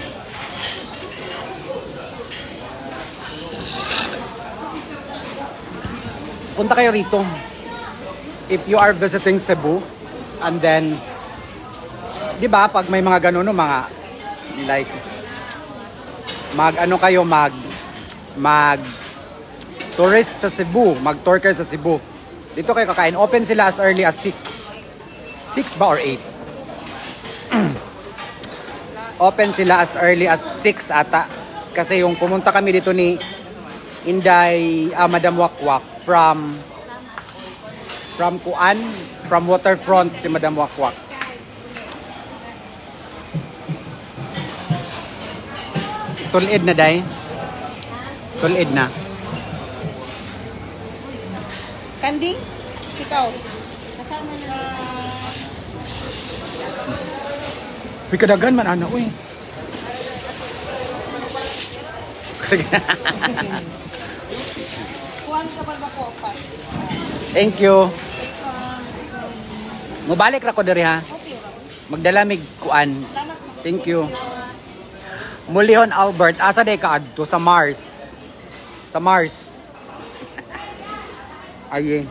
Punta kayo rito. If you are visiting Cebu, and then, di ba, pag may mga ganun, no, mga, like, mag, ano kayo, mag, mag, tourist sa Cebu, mag tour kayo sa Cebu. Dito kayo kakain. Open sila as early as six. six ba or eight? Open sila as early as six ata. Kasi yung pumunta kami dito ni Inday, ah, Madam Wakwak, from from Kuan, from Waterfront si Madam Wakwak. Tulid na day. Tulid na. Kandi? Ikaw? Kasama na. Uy, kadagan man ana, uy. Kuwan ka pa ba po? Thank you. Mubalik ra ko diri ha. Magdala mig kuan. Thank you. Mulihon Albert, asa day ka adto sa Mars? Sa Mars. Ay.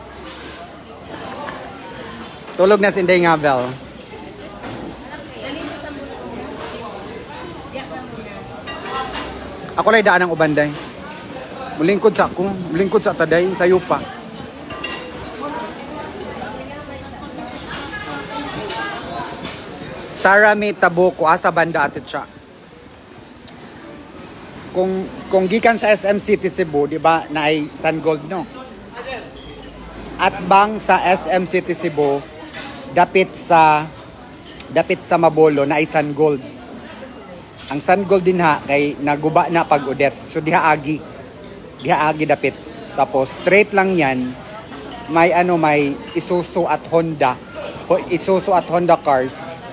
Tulog na si Inday Ngabel. Ako lay daan ang ubanday. Mulingkod sa ako, mulingkod sa taday, sayo pa. Sara May Tabuco, asa banda Ate Cha. Kung kung gikan sa S M City Cebu, di ba, na ay Sun Gold, no? At bang sa S M City Cebu, dapit sa dapit sa Mabolo na ay Sun Gold. Ang Sun Gold din ha, kay naguba na pag-udet. So diha agi. Diha agi dapit. Tapos straight lang yan. May ano, may Isuzu at Honda. Isuzu at Honda cars.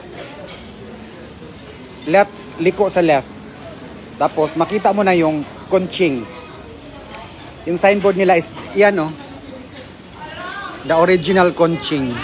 Left, liko sa left. Tapos makita mo na yung Kunching. Yung signboard nila is, yan o. Oh, the original Kunching.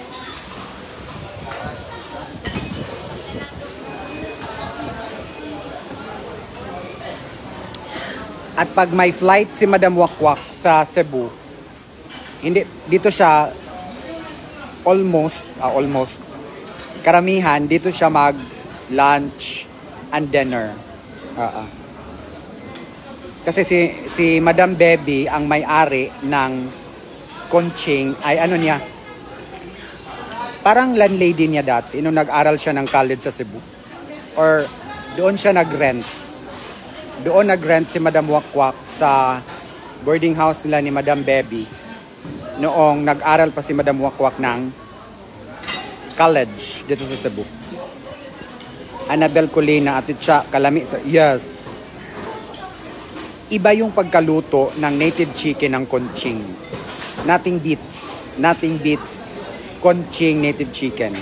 At pag may flight si Madam Wakwak sa Cebu, hindi dito siya almost, uh, almost karamihan dito siya mag lunch and dinner. Oo. Kasi si si Madam Baby ang may-ari ng Conching ay ano niya, parang landlady niya dati nung nag-aral siya ng college sa Cebu. Or doon siya nag-rent. Doon nag-rent si Madam Wakwak sa boarding house nila ni Madam Baby noong nag-aral pa si Madam Wakwak ng college dito sa Cebu. Annabel Colina at siya kalami sa yes. Iba yung pagkaluto ng native chicken ng Conching. Nothing beats. Nothing beats Conching native chicken.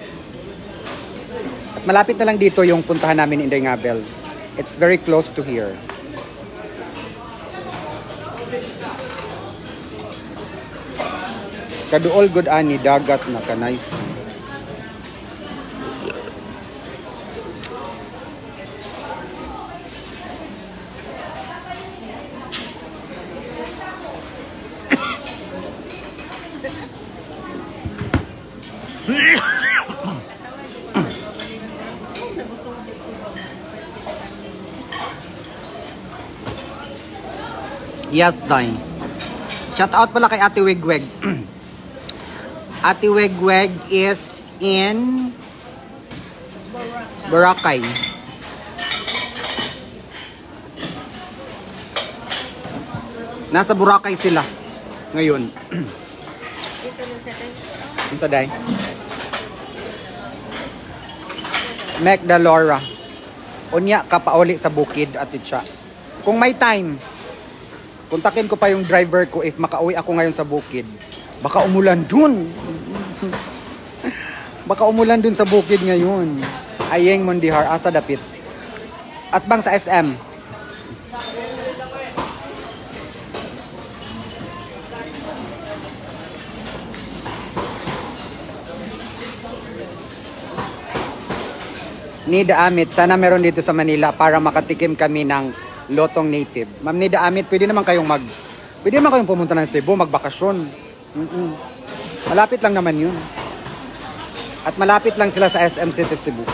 At malapit na lang dito yung puntahan namin in Dingabel. It's very close to here. Kaduol good ani dagat na ka nice. Yes, Day. Shout out pala kay Ate Wegweg. Ate Wegweg is in Boracay. Nasa Boracay sila ngayon. Dito lang sa tayo. Ano sa Day? Mac Dalora. Unya ka pauli sa bukid at siya. Kung may time, kontakin ko pa yung driver ko if makauwi ako ngayon sa bukid. Baka umulan dun. Baka umulan dun sa bukid ngayon. Ayeng Mondihar, asa dapit. At bang sa S M. Nida Amit, sana meron dito sa Manila para makatikim kami ng lotong native. Ma'am Nida Amit, pwede naman kayong mag pwede naman kayong pumunta ng Cebu, magbakasyon. Mm-mm. Malapit lang naman yun. At malapit lang sila sa S M City Cebu.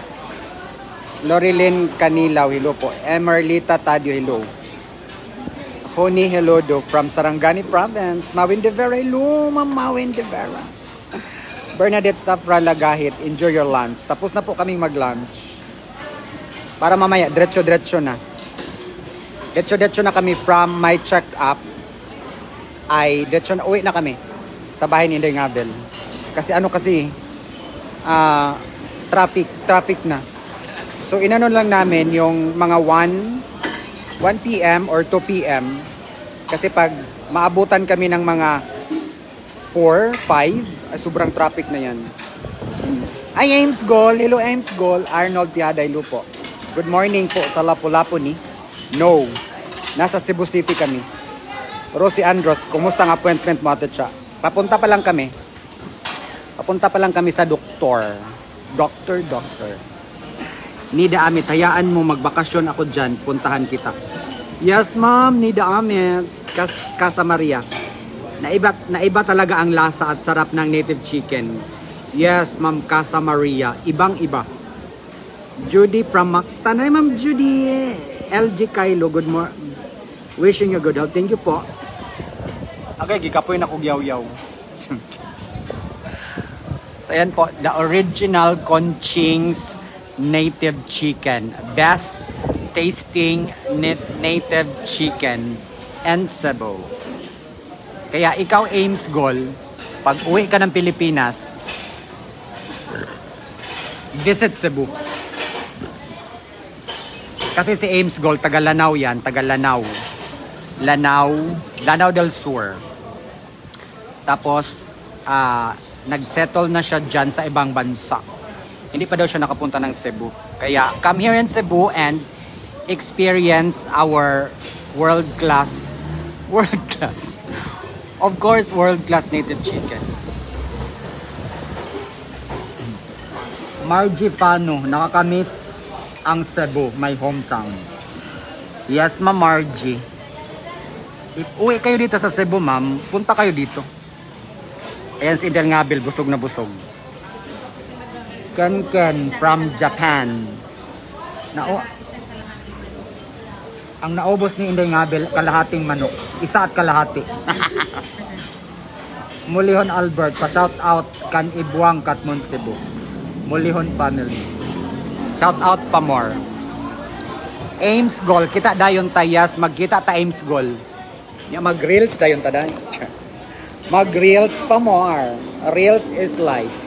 Lorilyn Canilaw, hello po. Emerlita Tadio, hello. Honey, hello do from Sarangani Province. Mawin de Vera, hello, Ma'am Mawin de Vera. Bernadette Safra Lagahit, enjoy your lunch. Tapos na po kaming mag-lunch. Para mamaya, diretso-diretso na. Diretso-diretso na kami from my check-up. Ay, diretso na, uwi na kami. Sa bahay ni Inday Ngabel. Kasi ano kasi, uh, traffic, traffic na. So, inanon lang namin yung mga one p m or two p m Kasi pag maabutan kami ng mga four, five, ay sobrang traffic na yan. Ay, Ames Gol. Hello, Ames Gol. Arnold Tiaday Lupo. Good morning po sa Lapu-Lapu ni. No. Nasa Cebu City kami. Rosie Andros, kumusta ang appointment mo ato siya? Papunta pa lang kami. Papunta pa lang kami sa doktor. Doctor, doctor. Nida Amit, hayaan mo magbakasyon ako dyan. Puntahan kita. Yes, ma'am. Nida Amit. Kas Casa Maria. Naiba, naiba talaga ang lasa at sarap ng native chicken. Yes, Ma'am Casa Maria. Ibang-iba. Judy from Mactan. Hi, Ma'am Judy. L G Kylo, good morning. Wishing you good health. Thank you po. Okay, gikapoy na kong yaw-yaw. So, ayan po. The original Conching's native chicken. Best tasting native chicken and Cebu. Kaya ikaw, Ames Gol, pag uwi ka ng Pilipinas, visit Cebu. Kasi si Ames Gol, taga Lanao yan, taga Lanao. Lanao, Lanao del Sur. Tapos, uh, nagsettle na siya dyan sa ibang bansa. Hindi pa daw siya nakapunta ng Cebu. Kaya, come here in Cebu and experience our world-class, world-class, of course, world-class native chicken. Margie Pano, nakakamiss ang Cebu, my hometown. Yes, Ma'am Margie. If uwi kayo dito sa Cebu, ma'am, punta kayo dito. Ayan si Indel Ngabel, busog na busog. Ken Ken from Japan. Na, oh, Ang naubos ni Inday Ngabel, kalahating manok. Isa at kalahati. Mulihon Albert, pa-shout out kan Ibuang Katmon Cebu. Mulihon family. Shout out pa more. Ames Goal, kita dayon tayas, magkita ta Ames Goal. Ya mag-reels dayon ta dayon. Mag-reels pa more. Reels is life.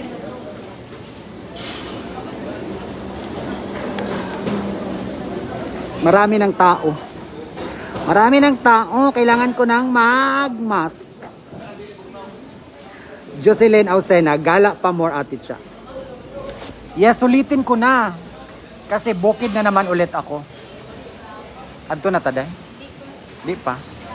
Marami ng tao. Marami ng tao. Kailangan ko ng mag-mask. Jocelyn Ausena, gala pa more ate siya. Yes, ulitin ko na. Kasi bukid na naman ulit ako. Adto na taday? Di pa.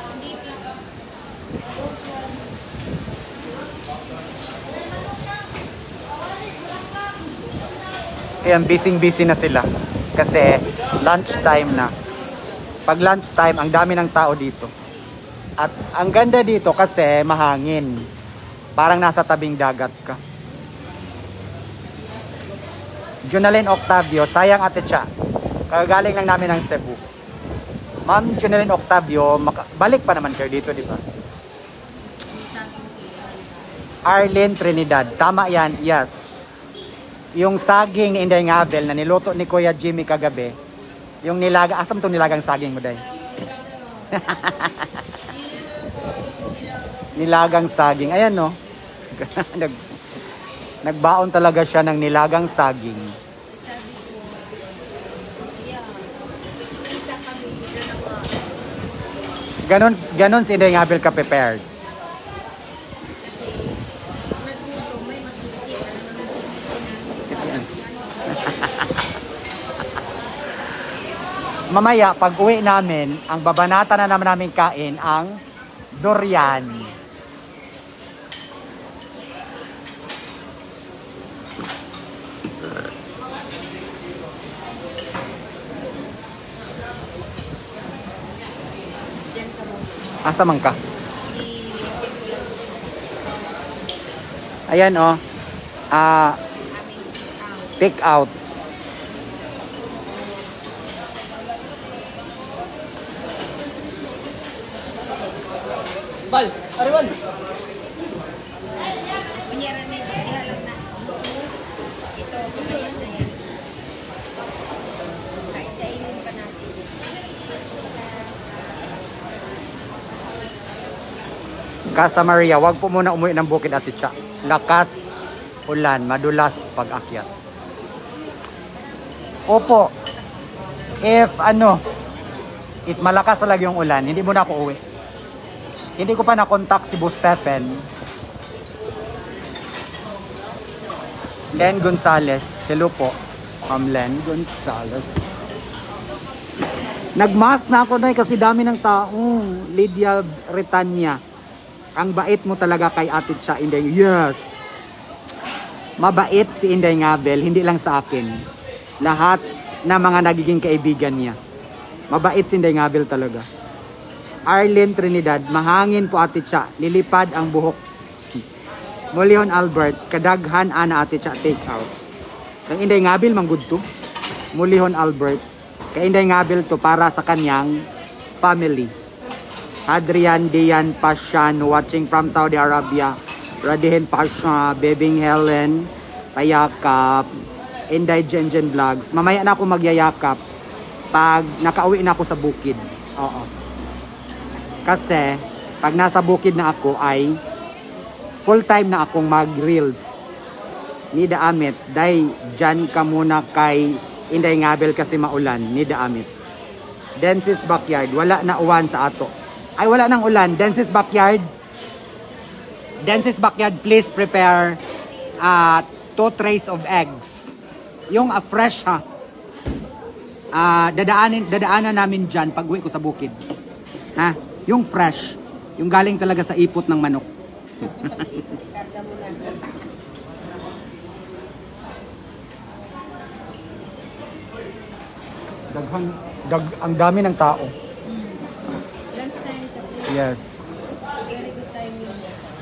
Ayan, busy-busy na sila. Kasi lunchtime na. Pag lunchtime, ang dami ng tao dito. At ang ganda dito kasi mahangin. Parang nasa tabing dagat ka. Junalyn Octavio, sayang ate siya. Kagaling lang namin ng Cebu. Ma'am Junalyn Octavio, balik pa naman kayo dito, di ba? Arlene Trinidad, tama yan, yes. Yung saging ni Inday Ngabel na niluto ni Kuya Jimmy kagabi, yung nilaga, asam itong nilagang saging mo, day? Nilagang saging, ayan no. Nag, nagbaon talaga siya ng nilagang saging. Ganon, ganon si Inday Ngabel ka prepared. Mamaya, pag uwi namin, ang babanata na naman namin kain ang durian. Asa man ka? Ayan oh. Ah, uh, take out. Bal, Ariwan. Panyaran na ihalag na. Ito, panyaran na yan. Kahit kainin pa natin. Casa Maria, wag po muna umuwi ng bukid ate siya. Lakas, ulan, madulas pag-akyat. Opo, if ano, if malakas talaga yung ulan, hindi muna ako uwi. Hindi ko pa na-contact si Boss Stephen. Len Gonzales. Hello po. From Len Gonzales. Nagmask na ako na kasi dami ng tao. Lydia Retanya. Ang bait mo talaga kay ate siya, Inday. Yes. Mabait si Inday Ngabel, hindi lang sa akin. Lahat na mga nagiging kaibigan niya. Mabait si Inday Ngabel talaga. Arlene Trinidad, mahangin po ate siya. Lilipad ang buhok. Mulihon Albert, kadaghan ana ate siya take out. Ang Inday Ngabel manggud to. Mulihon Albert, kay Inday Ngabel to para sa kanyang family. Adrian Dian Pashan watching from Saudi Arabia. Radihin Pasha, Bebing Helen, Payakap, Inday Jenjen Vlogs. Mamaya na ako magyayakap pag nakauwi na ako sa bukid. Oo. Kasi, pag nasa bukid na ako ay full time na akong mag-reels. Ni Damit, day, dyan ka muna kay Inday Ngabel kasi maulan. Ni Damit. Densis Backyard, wala na uwan sa ato. Ay, wala nang ulan. Densis Backyard. Densis Backyard, please prepare uh, two trays of eggs. Yung uh, fresh ha. Uh, dadaanin, dadaanan namin dyan pag uwi ko sa bukid. Ha? Yung fresh. Yung galing talaga sa ipot ng manok. Daghang, dag, ang dami ng tao. Lunch time kasi. Yes. Very good timing.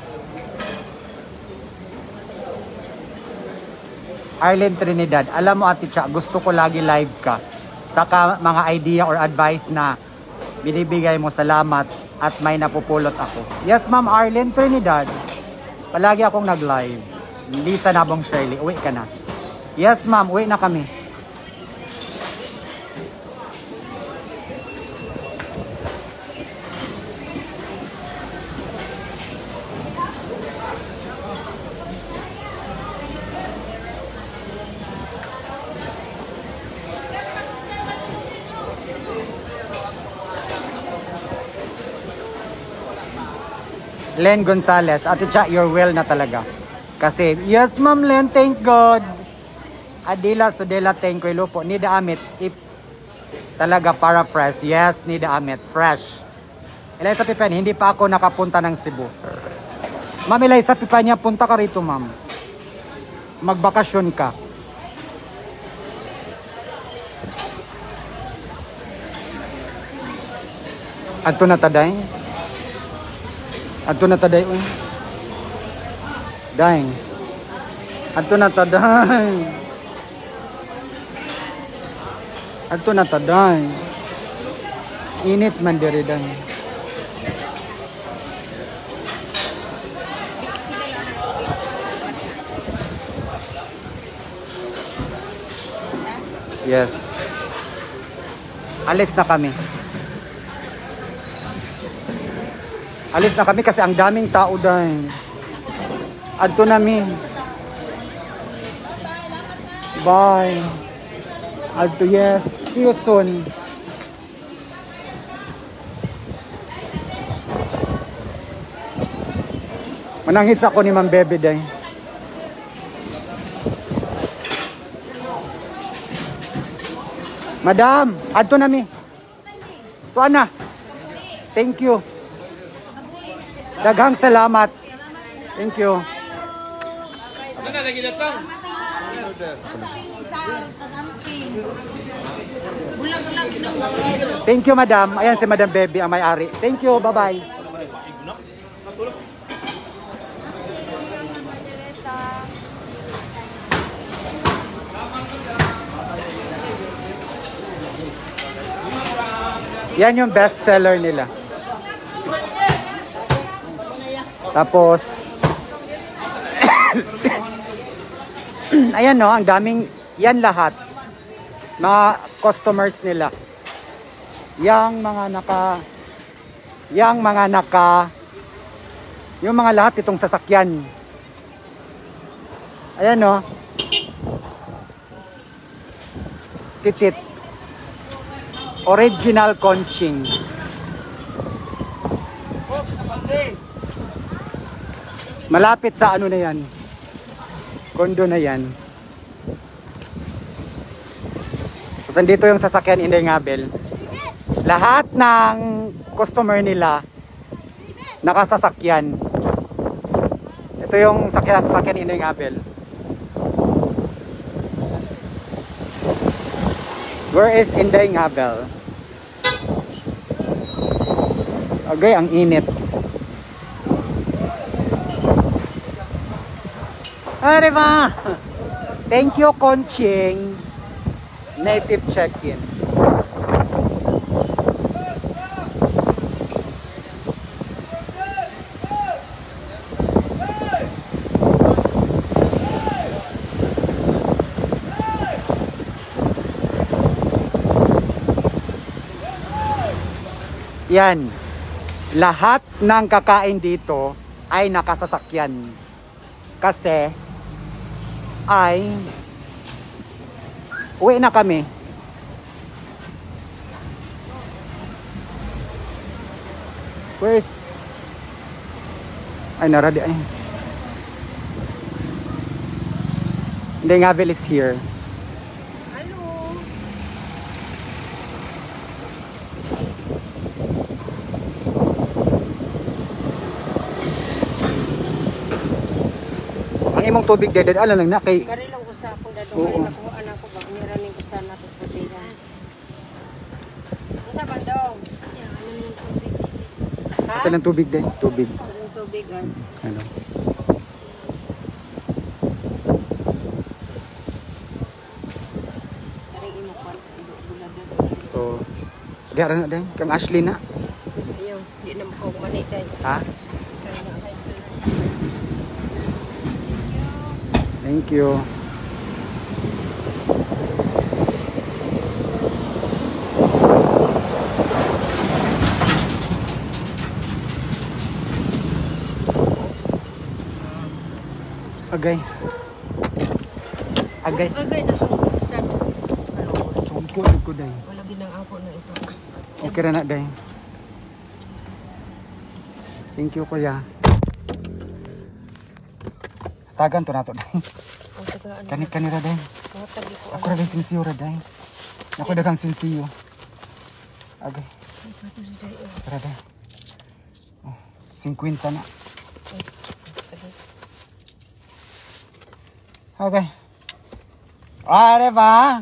Arlene Trinidad, alam mo ate Cha, gusto ko lagi live ka. Saka mga idea or advice na binibigay mo, salamat at may napupulot ako. Yes, Ma'am Arlene Trinidad. Palagi akong nag-live. Lisa Nabong Shirley, uwi ka na. Yes, ma'am, uwi na kami. Len Gonzalez, Ate Cha, your will na talaga. Kasi, yes ma'am Len, thank God. Adila Sudela, thank you, lupo. Nida Amit, if talaga para fresh. Yes, Nida Amit, fresh. Eliza Pipan, hindi pa ako nakapunta ng Cebu. Ma'am Eliza Pipan, punta ka rito ma'am. Magbakasyon ka. Adto na taday. Adto na taday. Uy. Daing. Adto na taday. Adto na taday. Init man diri dan. Yes. Alis na kami. Alis na kami kasi ang daming tao dahil. Adto namin. Bye. Adto, yes. See you soon. Mananghit ako ni Ma'am Bebe dahil. Madam, adto nami. Tuan na. Thank you. Daghang salamat. Thank you. Ano na lagi datang? Thank you, madam. Ayan si Madam Bebe ang may-ari. Thank you. Bye-bye. Yan yung best seller nila. Tapos ayan no, ang daming yan lahat mga customers nila. Yang mga naka yang mga naka yung mga lahat itong sasakyan. Ayan no. Kitsit. Original Conching. Malapit sa ano na yan. Kondo na yan. So, dito yung sasakyan Inday Ngabel. Lahat ng customer nila nakasasakyan. Ito yung sakyan, sakyan Inday Ngabel. Where is Inday Ngabel? Okay, ang init. Ah, diba? Thank you, Conching. Native check-in. Yan. Lahat ng kakain dito ay nakasasakyan. Kasi ay uwi na kami. Where is ay naradi ay Inday Ngabel is here. Hello. Ang imong tubig dead ala lang na kay Kari lang usa ako Oo. dadong nakuha na ko bag nira ning usa na to sa tira. Unsa ba daw? Ha? ito ng tubig din, tubig. Ang tubig ah. Ano? Kari imo kwan bulado. So, Diya na day. Kang Ashley na. Ayaw, di na ko mani day. Ha? Kaya na kay Thank you. Agay. Agay. Agay na sungkot sa. Sungkot ko day. Wala ginang apo na ito. Okay ra na day. Thank you kuya. Tagan to nato day. O tagaan. Kanit kanira day. Matagi ko. Ako ra day sinsiyo ra day. Ako dagang sinsiyo. Agay. Tara day. Oh, fifty na. Okay. Are ba?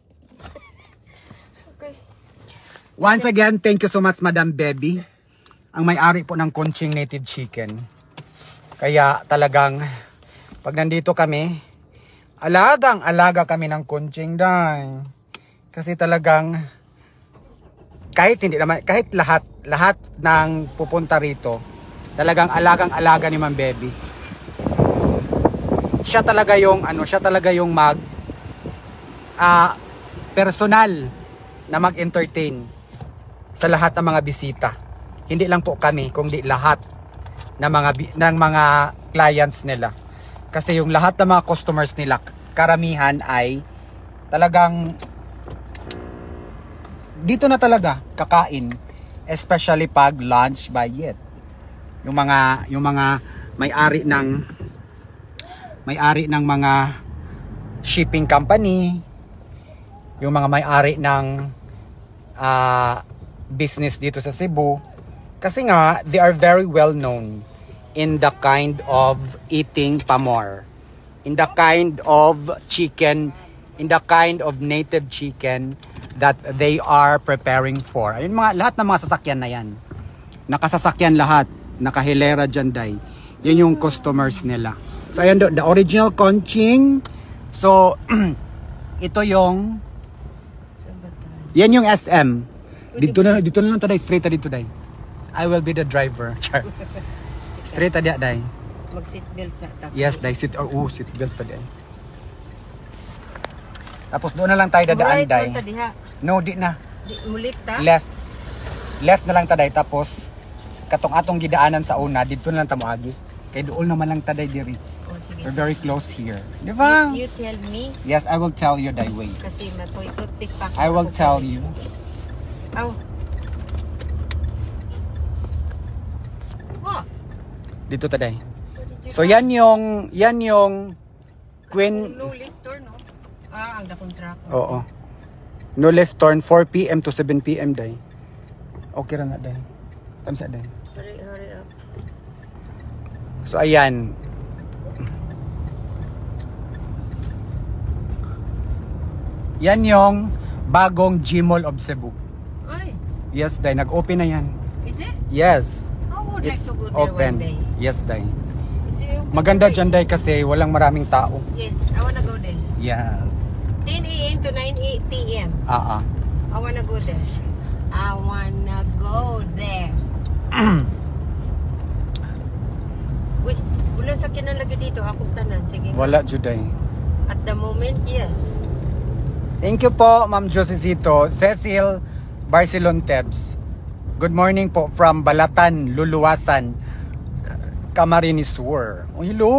Okay. Once again, thank you so much, Madam Baby. Ang may-ari po ng Kunching Native Chicken. Kaya talagang, pag nandito kami, alagang-alaga kami ng Kunching dahil. Kasi talagang, kahit hindi naman, kahit lahat, lahat ng pupunta rito, talagang alagang-alaga ni Ma'am Baby. Siya talaga yung ano, siya talaga yung mag uh, personal na mag-entertain sa lahat ng mga bisita. Hindi lang po kami, kundi lahat ng mga ng mga clients nila. Kasi yung lahat ng mga customers nila, karamihan ay talagang dito na talaga kakain, especially pag lunch bayet. Yung mga yung mga may-ari ng may-ari ng mga shipping company, yung mga may-ari ng uh, business dito sa Cebu. Kasi nga, they are very well known in the kind of eating pamor, in the kind of chicken, in the kind of native chicken that they are preparing for. Ayun mga, lahat ng mga sasakyan na yan. Nakasasakyan lahat, nakahilera dyan day. Yun yung customers nila. So, ayan, the original Kunching. So, ito yung, yan yung S M. Dito na, dito na lang taday, straight na dito day. I will be the driver. Straight na day. Mag-seatbelt sa tapos. Yes, day, sit, oh, oh seatbelt pa day. Tapos doon na lang tayo dadaan day. Right, diha. No, di na. Di, mulit ta? Left. Left na lang taday. Tapos, katong atong gidaanan sa una, dito na lang tamuagi. Kaya doon naman lang taday diri. Oh, sige. We're very close here. Di ba? You, you tell me. Yes, I will tell you the way. Kasi matoy toothpick pa. I will tell you. Aw. What? Dito taday. So yan yung yan yung Queen. No left turn, no? Ah, ang dakong truck. Oo. No left turn four p m to seven p m day. Okay ra na day. Tamsa day. Hurry, hurry up. So ayan. Yan yung bagong G-Mall of Cebu. Ay, Yes, day. Nag-open na yan. is it? Yes. I would like It's to go there open. one day. Yes, day. Is it open Maganda today? dyan, day, kasi walang maraming tao. Yes, I wanna go there. Yes. ten a m to nine p m Ah, ah. I wanna go there. I wanna go there. Uy, wala sa kinalagay dito. Ako tanan. Sige. Wala, Juday. At the moment, yes. Thank you po, Ma'am Josecito. Cecil Barcelon Tebs. Good morning po from Balatan, Luluwasan, Camarines Sur. Oh, hello.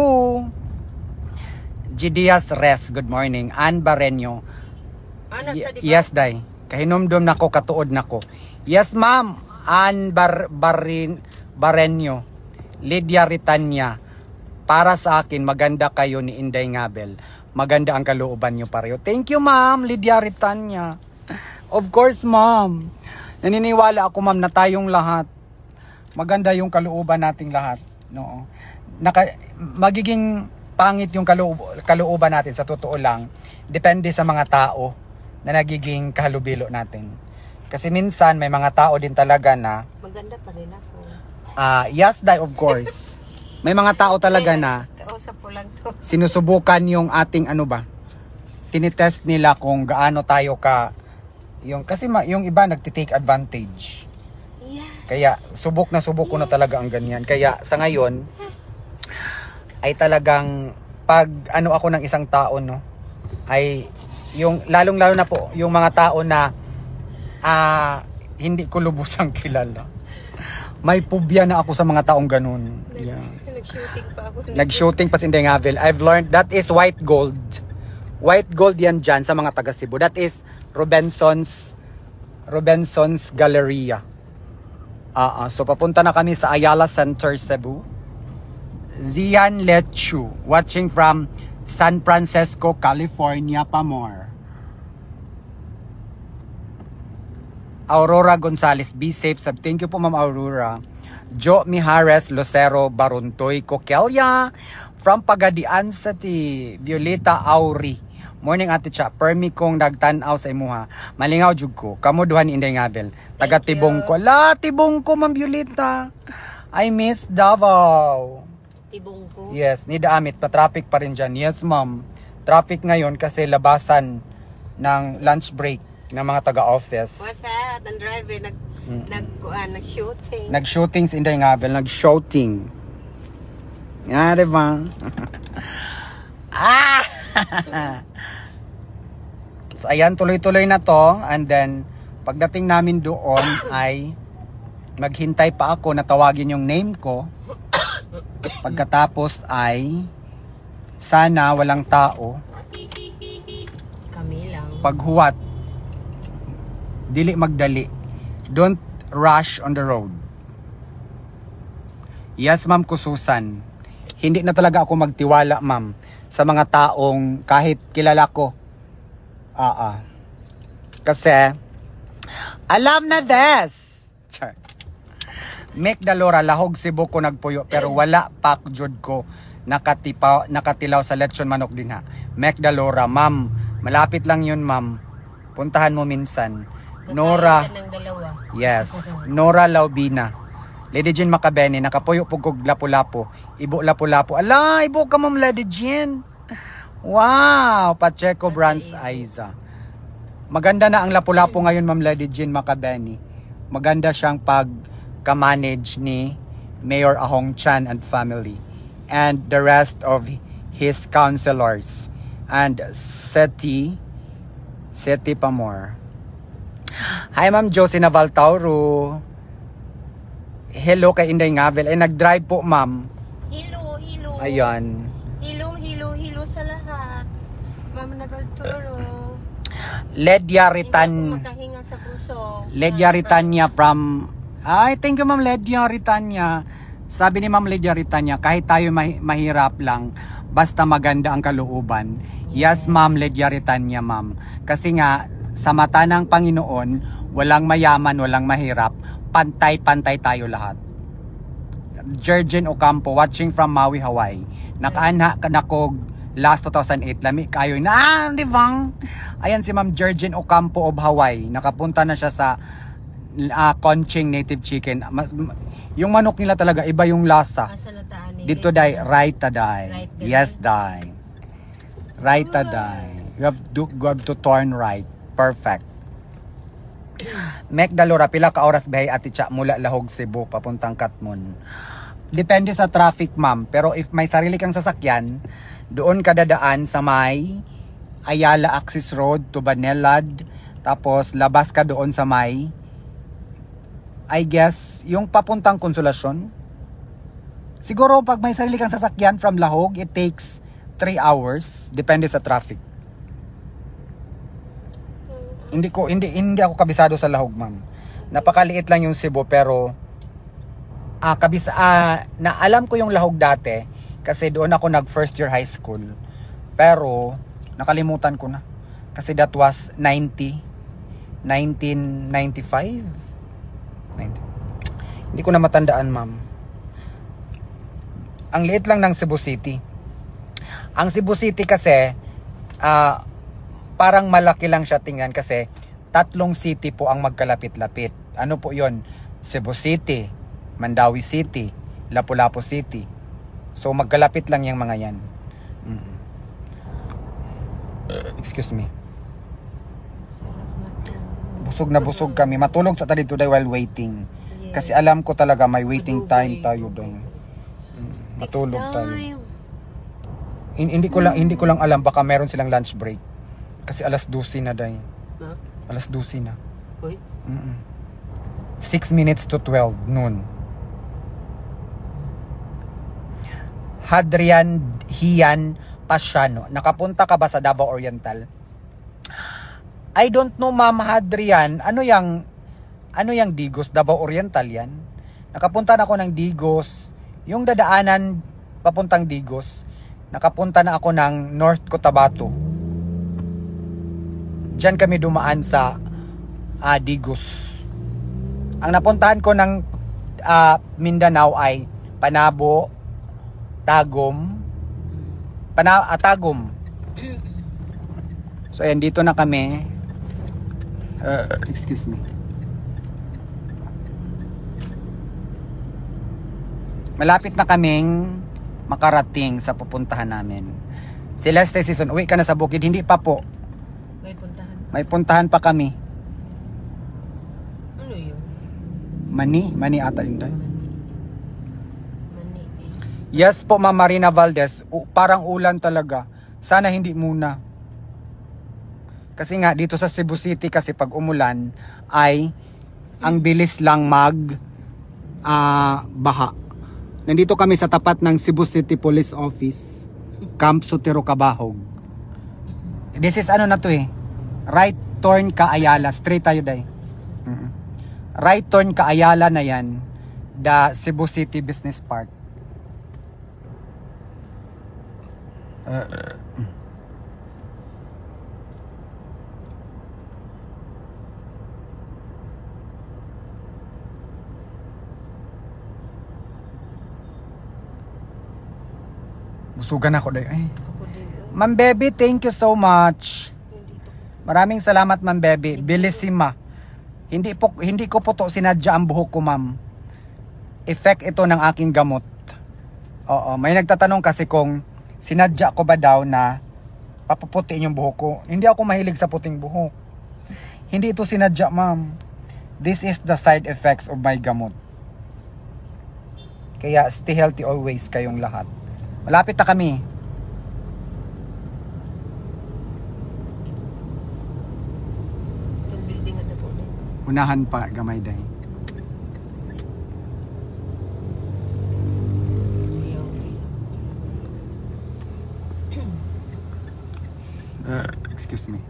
G. Diaz Res, good morning. Ann Bareño. Anak Y- sa di ba? yes, day. Kahinumdum nako, katuod nako. Yes, ma'am. Ann Bar Barin Bareño. Lydia Ritanya. Para sa akin, maganda kayo ni Inday Ngabel. Maganda ang kalooban nyo pareho. Thank you, ma'am. Lydia Ritanya. Of course, ma'am. Naniniwala ako, ma'am, na tayong lahat. Maganda yung kalooban nating lahat. No. Naka, magiging pangit yung kaloob, kalooban natin sa totoo lang. Depende sa mga tao na nagiging kahalubilo natin. Kasi minsan may mga tao din talaga na Maganda pa rin ako. ah yes, die, of course. May mga tao talaga na Kausap ko lang to. sinusubukan yung ating ano ba, tinitest nila kung gaano tayo ka Yung, kasi ma, yung iba nagtitake advantage. Yes. Kaya subok na subok ko na talaga ang ganyan. Kaya sa ngayon, ay talagang pag ano ako ng isang tao, no, ay yung lalong-lalo na po yung mga tao na ah, hindi ko lubusang kilala. May phobia na ako sa mga taong ganun. Yeah. Nag-shooting pa ako. Nag-shooting pa si Inday Ngavel. I've learned that is white gold. White gold yan dyan sa mga taga Cebu. That is Robinson's Robinson's Galleria. Ah, uh, so papunta na kami sa Ayala Center, Cebu. Zian Lechu, watching from San Francisco, California pa more. Aurora Gonzales, be safe. Sab. Thank you po, Ma'am Aurora. Jo Mijares Lucero Baruntoy Coquelia from Pagadian City. Violeta Auri. Morning, Ate Cha. Permi kong nagtanaw sa imuha. Malingaw jud ko. Kamo duha ni Inday Ngabel. Taga Tibong ko. La, Tibong ko, Ma'am Violeta. I miss Davao. Tibong ko. Yes, ni Damit. Pa-traffic pa rin dyan. Yes, Ma'am. Traffic ngayon kasi labasan ng lunch break ng mga taga-office. What's that? Ang driver nag mm-hmm. nag uh, nag-shooting. Nag-shooting si Inday Ngabel, nag-shooting. Nga, diba? Ah! So, ayan, tuloy-tuloy na to. And then, pagdating namin doon ay maghintay pa ako na tawagin yung name ko. Pagkatapos ay sana walang tao. Kami lang. Paghuwat, dili magdali. Don't rush on the road. Yes, Ma'am Kususan. Hindi na talaga ako magtiwala, Ma'am, sa mga taong kahit kilala ko. Ah, ah. Kasi, alam na des. Char. Mek Dalora, lahog Cebu ko nagpuyo, pero wala pa jud ko nakatipa, nakatilaw sa lechon manok din ha. Mek Dalora, Ma'am, malapit lang yun, Ma'am. Puntahan mo minsan. Nora, ng dalawa. yes, Nora Laubina. Lady Jean Macabene, nakapuyo po kog lapu-lapu. Ibo lapu-lapu. Ala, ibo ka, Ma'am Lady Jean. Wow, Pacheco Brands Aiza. Maganda na ang lapu-lapu ngayon, Ma'am Lady Jean Macabene. Maganda siyang pag-manage ni Mayor Ahong Chan and family and the rest of his councilors and Seti Seti Pamor. Hi, Ma'am Josie Naval Tauro. Hello kay Inday Ngabel. Eh, nag-drive po, Ma'am. Hello, hello. Ayan. Hello, hello, hello sa lahat. Ma'am Nabalturo. Ledya Hindi Ritan. ako makahinga sa puso. Ledya Ritanya from... Ay, thank you, Ma'am Ledya Ritanya. Sabi ni Ma'am Ledya Ritanya, kahit tayo mahi- mahirap lang, basta maganda ang kalooban. Yes, Ma'am Ledya Ritanya, Ma'am. Kasi nga, sa mata ng Panginoon, walang mayaman, walang mahirap, pantay-pantay tayo lahat. Jergen Ocampo, watching from Maui, Hawaii. Nakaanha ka na ko last two thousand eight, lami kayo na, ah, di bang? Ayan si Ma'am Jergen Ocampo of Hawaii. Nakapunta na siya sa uh, Conching Native Chicken. Mas, yung manok nila talaga, iba yung lasa. Asa na taan ni Dito day, right ta day. Right ta Yes, day. Right ta day. You have to, you have to turn right. Perfect. Mek Dalora, pila ka oras bahay Ate Cha mula Lahog, Cebu, papuntang Katmon. Depende sa traffic, Ma'am. Pero if may sarili kang sasakyan, doon ka dadaan sa may Ayala Axis Road to Banelad. Tapos labas ka doon sa may, I guess, yung papuntang Konsolasyon. Siguro pag may sarili kang sasakyan from Lahog, it takes three hours. Depende sa traffic. Hindi ko hindi hindi ako kabisado sa Lahog, Ma'am. Napakaliit lang yung Cebu pero ah kabisa ah, na alam ko yung Lahog dati kasi doon ako nag first year high school. Pero nakalimutan ko na kasi that was ninety nineteen ninety-five. ninety. Hindi ko na matandaan, Ma'am. Ang liit lang ng Cebu City. Ang Cebu City kasi ah parang malaki lang siya tingnan kasi tatlong city po ang magkalapit-lapit. Ano po yon? Cebu City, Mandawi City, Lapu-Lapu City. So magkalapit lang yung mga yan. Mm. Excuse me. Busog na busog kami. Matulog sa dito day while waiting. Kasi alam ko talaga may waiting time tayo doon. Matulog tayo. Hin- hindi ko lang hindi ko lang alam baka meron silang lunch break. Kasi alas dose na day. Huh? Alas dose na. Uy. Mm. six minutes to twelve noon. Hadrian Hian Pasiano. Nakapunta ka ba sa Davao Oriental? I don't know, Ma'am Hadrian. Ano yang ano yang Digos? Davao Oriental yan. Nakapunta na ako ng Digos. Yung dadaanan papuntang Digos. Nakapunta na ako ng North Cotabato. Diyan kami dumaan sa uh, Digos. Ang napuntahan ko ng uh, Mindanao ay Panabo, Tagum, Pana ah, Tagum. So ayan, dito na kami. Uh, excuse me. Malapit na kaming makarating sa pupuntahan namin. Celeste Season, uwi ka na sa bukid? Hindi pa po. May puntahan. May puntahan pa kami. Ano yun? Mani? Mani ata yun tayo. Mani. Yes po, Ma'am Marina Valdez. U- parang ulan talaga. Sana hindi muna. Kasi nga, dito sa Cebu City kasi pag umulan ay ang bilis lang mag uh, baha. Nandito kami sa tapat ng Cebu City Police Office, Camp Sotero, Cabahog. This is ano na to eh. Right turn ka Ayala. Straight tayo day. Mm-hmm. Right turn ka Ayala na yan. The Cebu City Business Park. Uh, uh, Busugan ako day. Ay. Ma'am Baby, thank you so much. Maraming salamat, Ma'am Baby. Bellissima. Hindi po hindi ko po to sinadya ang buhok ko, Ma'am. Effect ito ng aking gamot. Oo, may nagtatanong kasi kung sinadya ko ba daw na papuputiin yung buhok ko. Hindi ako mahilig sa puting buhok. Hindi ito sinadya, Ma'am. This is the side effects of my gamot. Kaya stay healthy always kayong lahat. Malapit na kami. Itong building na po. Unahan pa, gamay day. Uh, excuse me.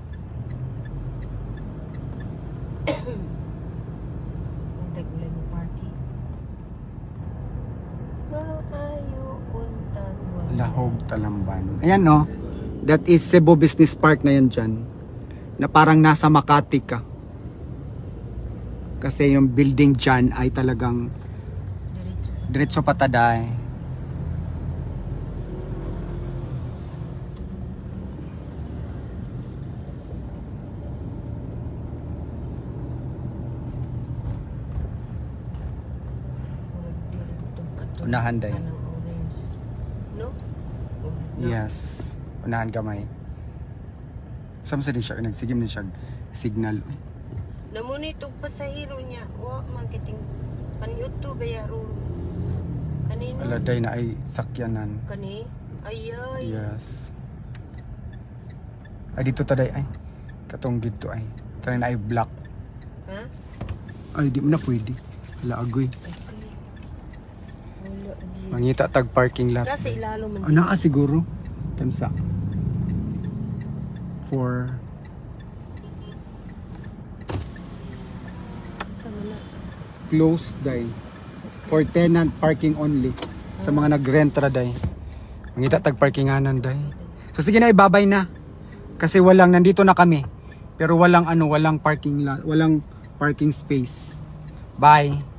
Ang tagulay mo party. Maayo untang wala. Lahog, Talamban. Ayan no. That is Cebu Business Park na yan dyan. Na parang nasa Makati ka. Kasi yung building dyan ay talagang Diretso. diretso pataday. Unahan day. Anong orange. No? Oh, no. Yes. Unahan gamay. Sama sa din siya. Nagsigim din siya. Signal. Uy. Namunitog pasahero niya. Wa, marketing. Pan-YouTube ya ron. Kanino? Aladay na ay sakyanan. Kani? Ay, ay. Yes. Ay dito taday ay. Katong dito ay. Try na ay black. Ha? Ay di mo na pwede. Hala agoy. Okay. Wala. di. Mangita tag parking lot. Nasa ilalo man Ah, naa siguro. Tamsa. For Sama na. close day. For tenant parking only. Sa mga nag-rent ra day. Mangita tag parkinganan day. So sige na ibabay na. Kasi walang nandito na kami. Pero walang ano, walang parking lot, walang parking space. Bye.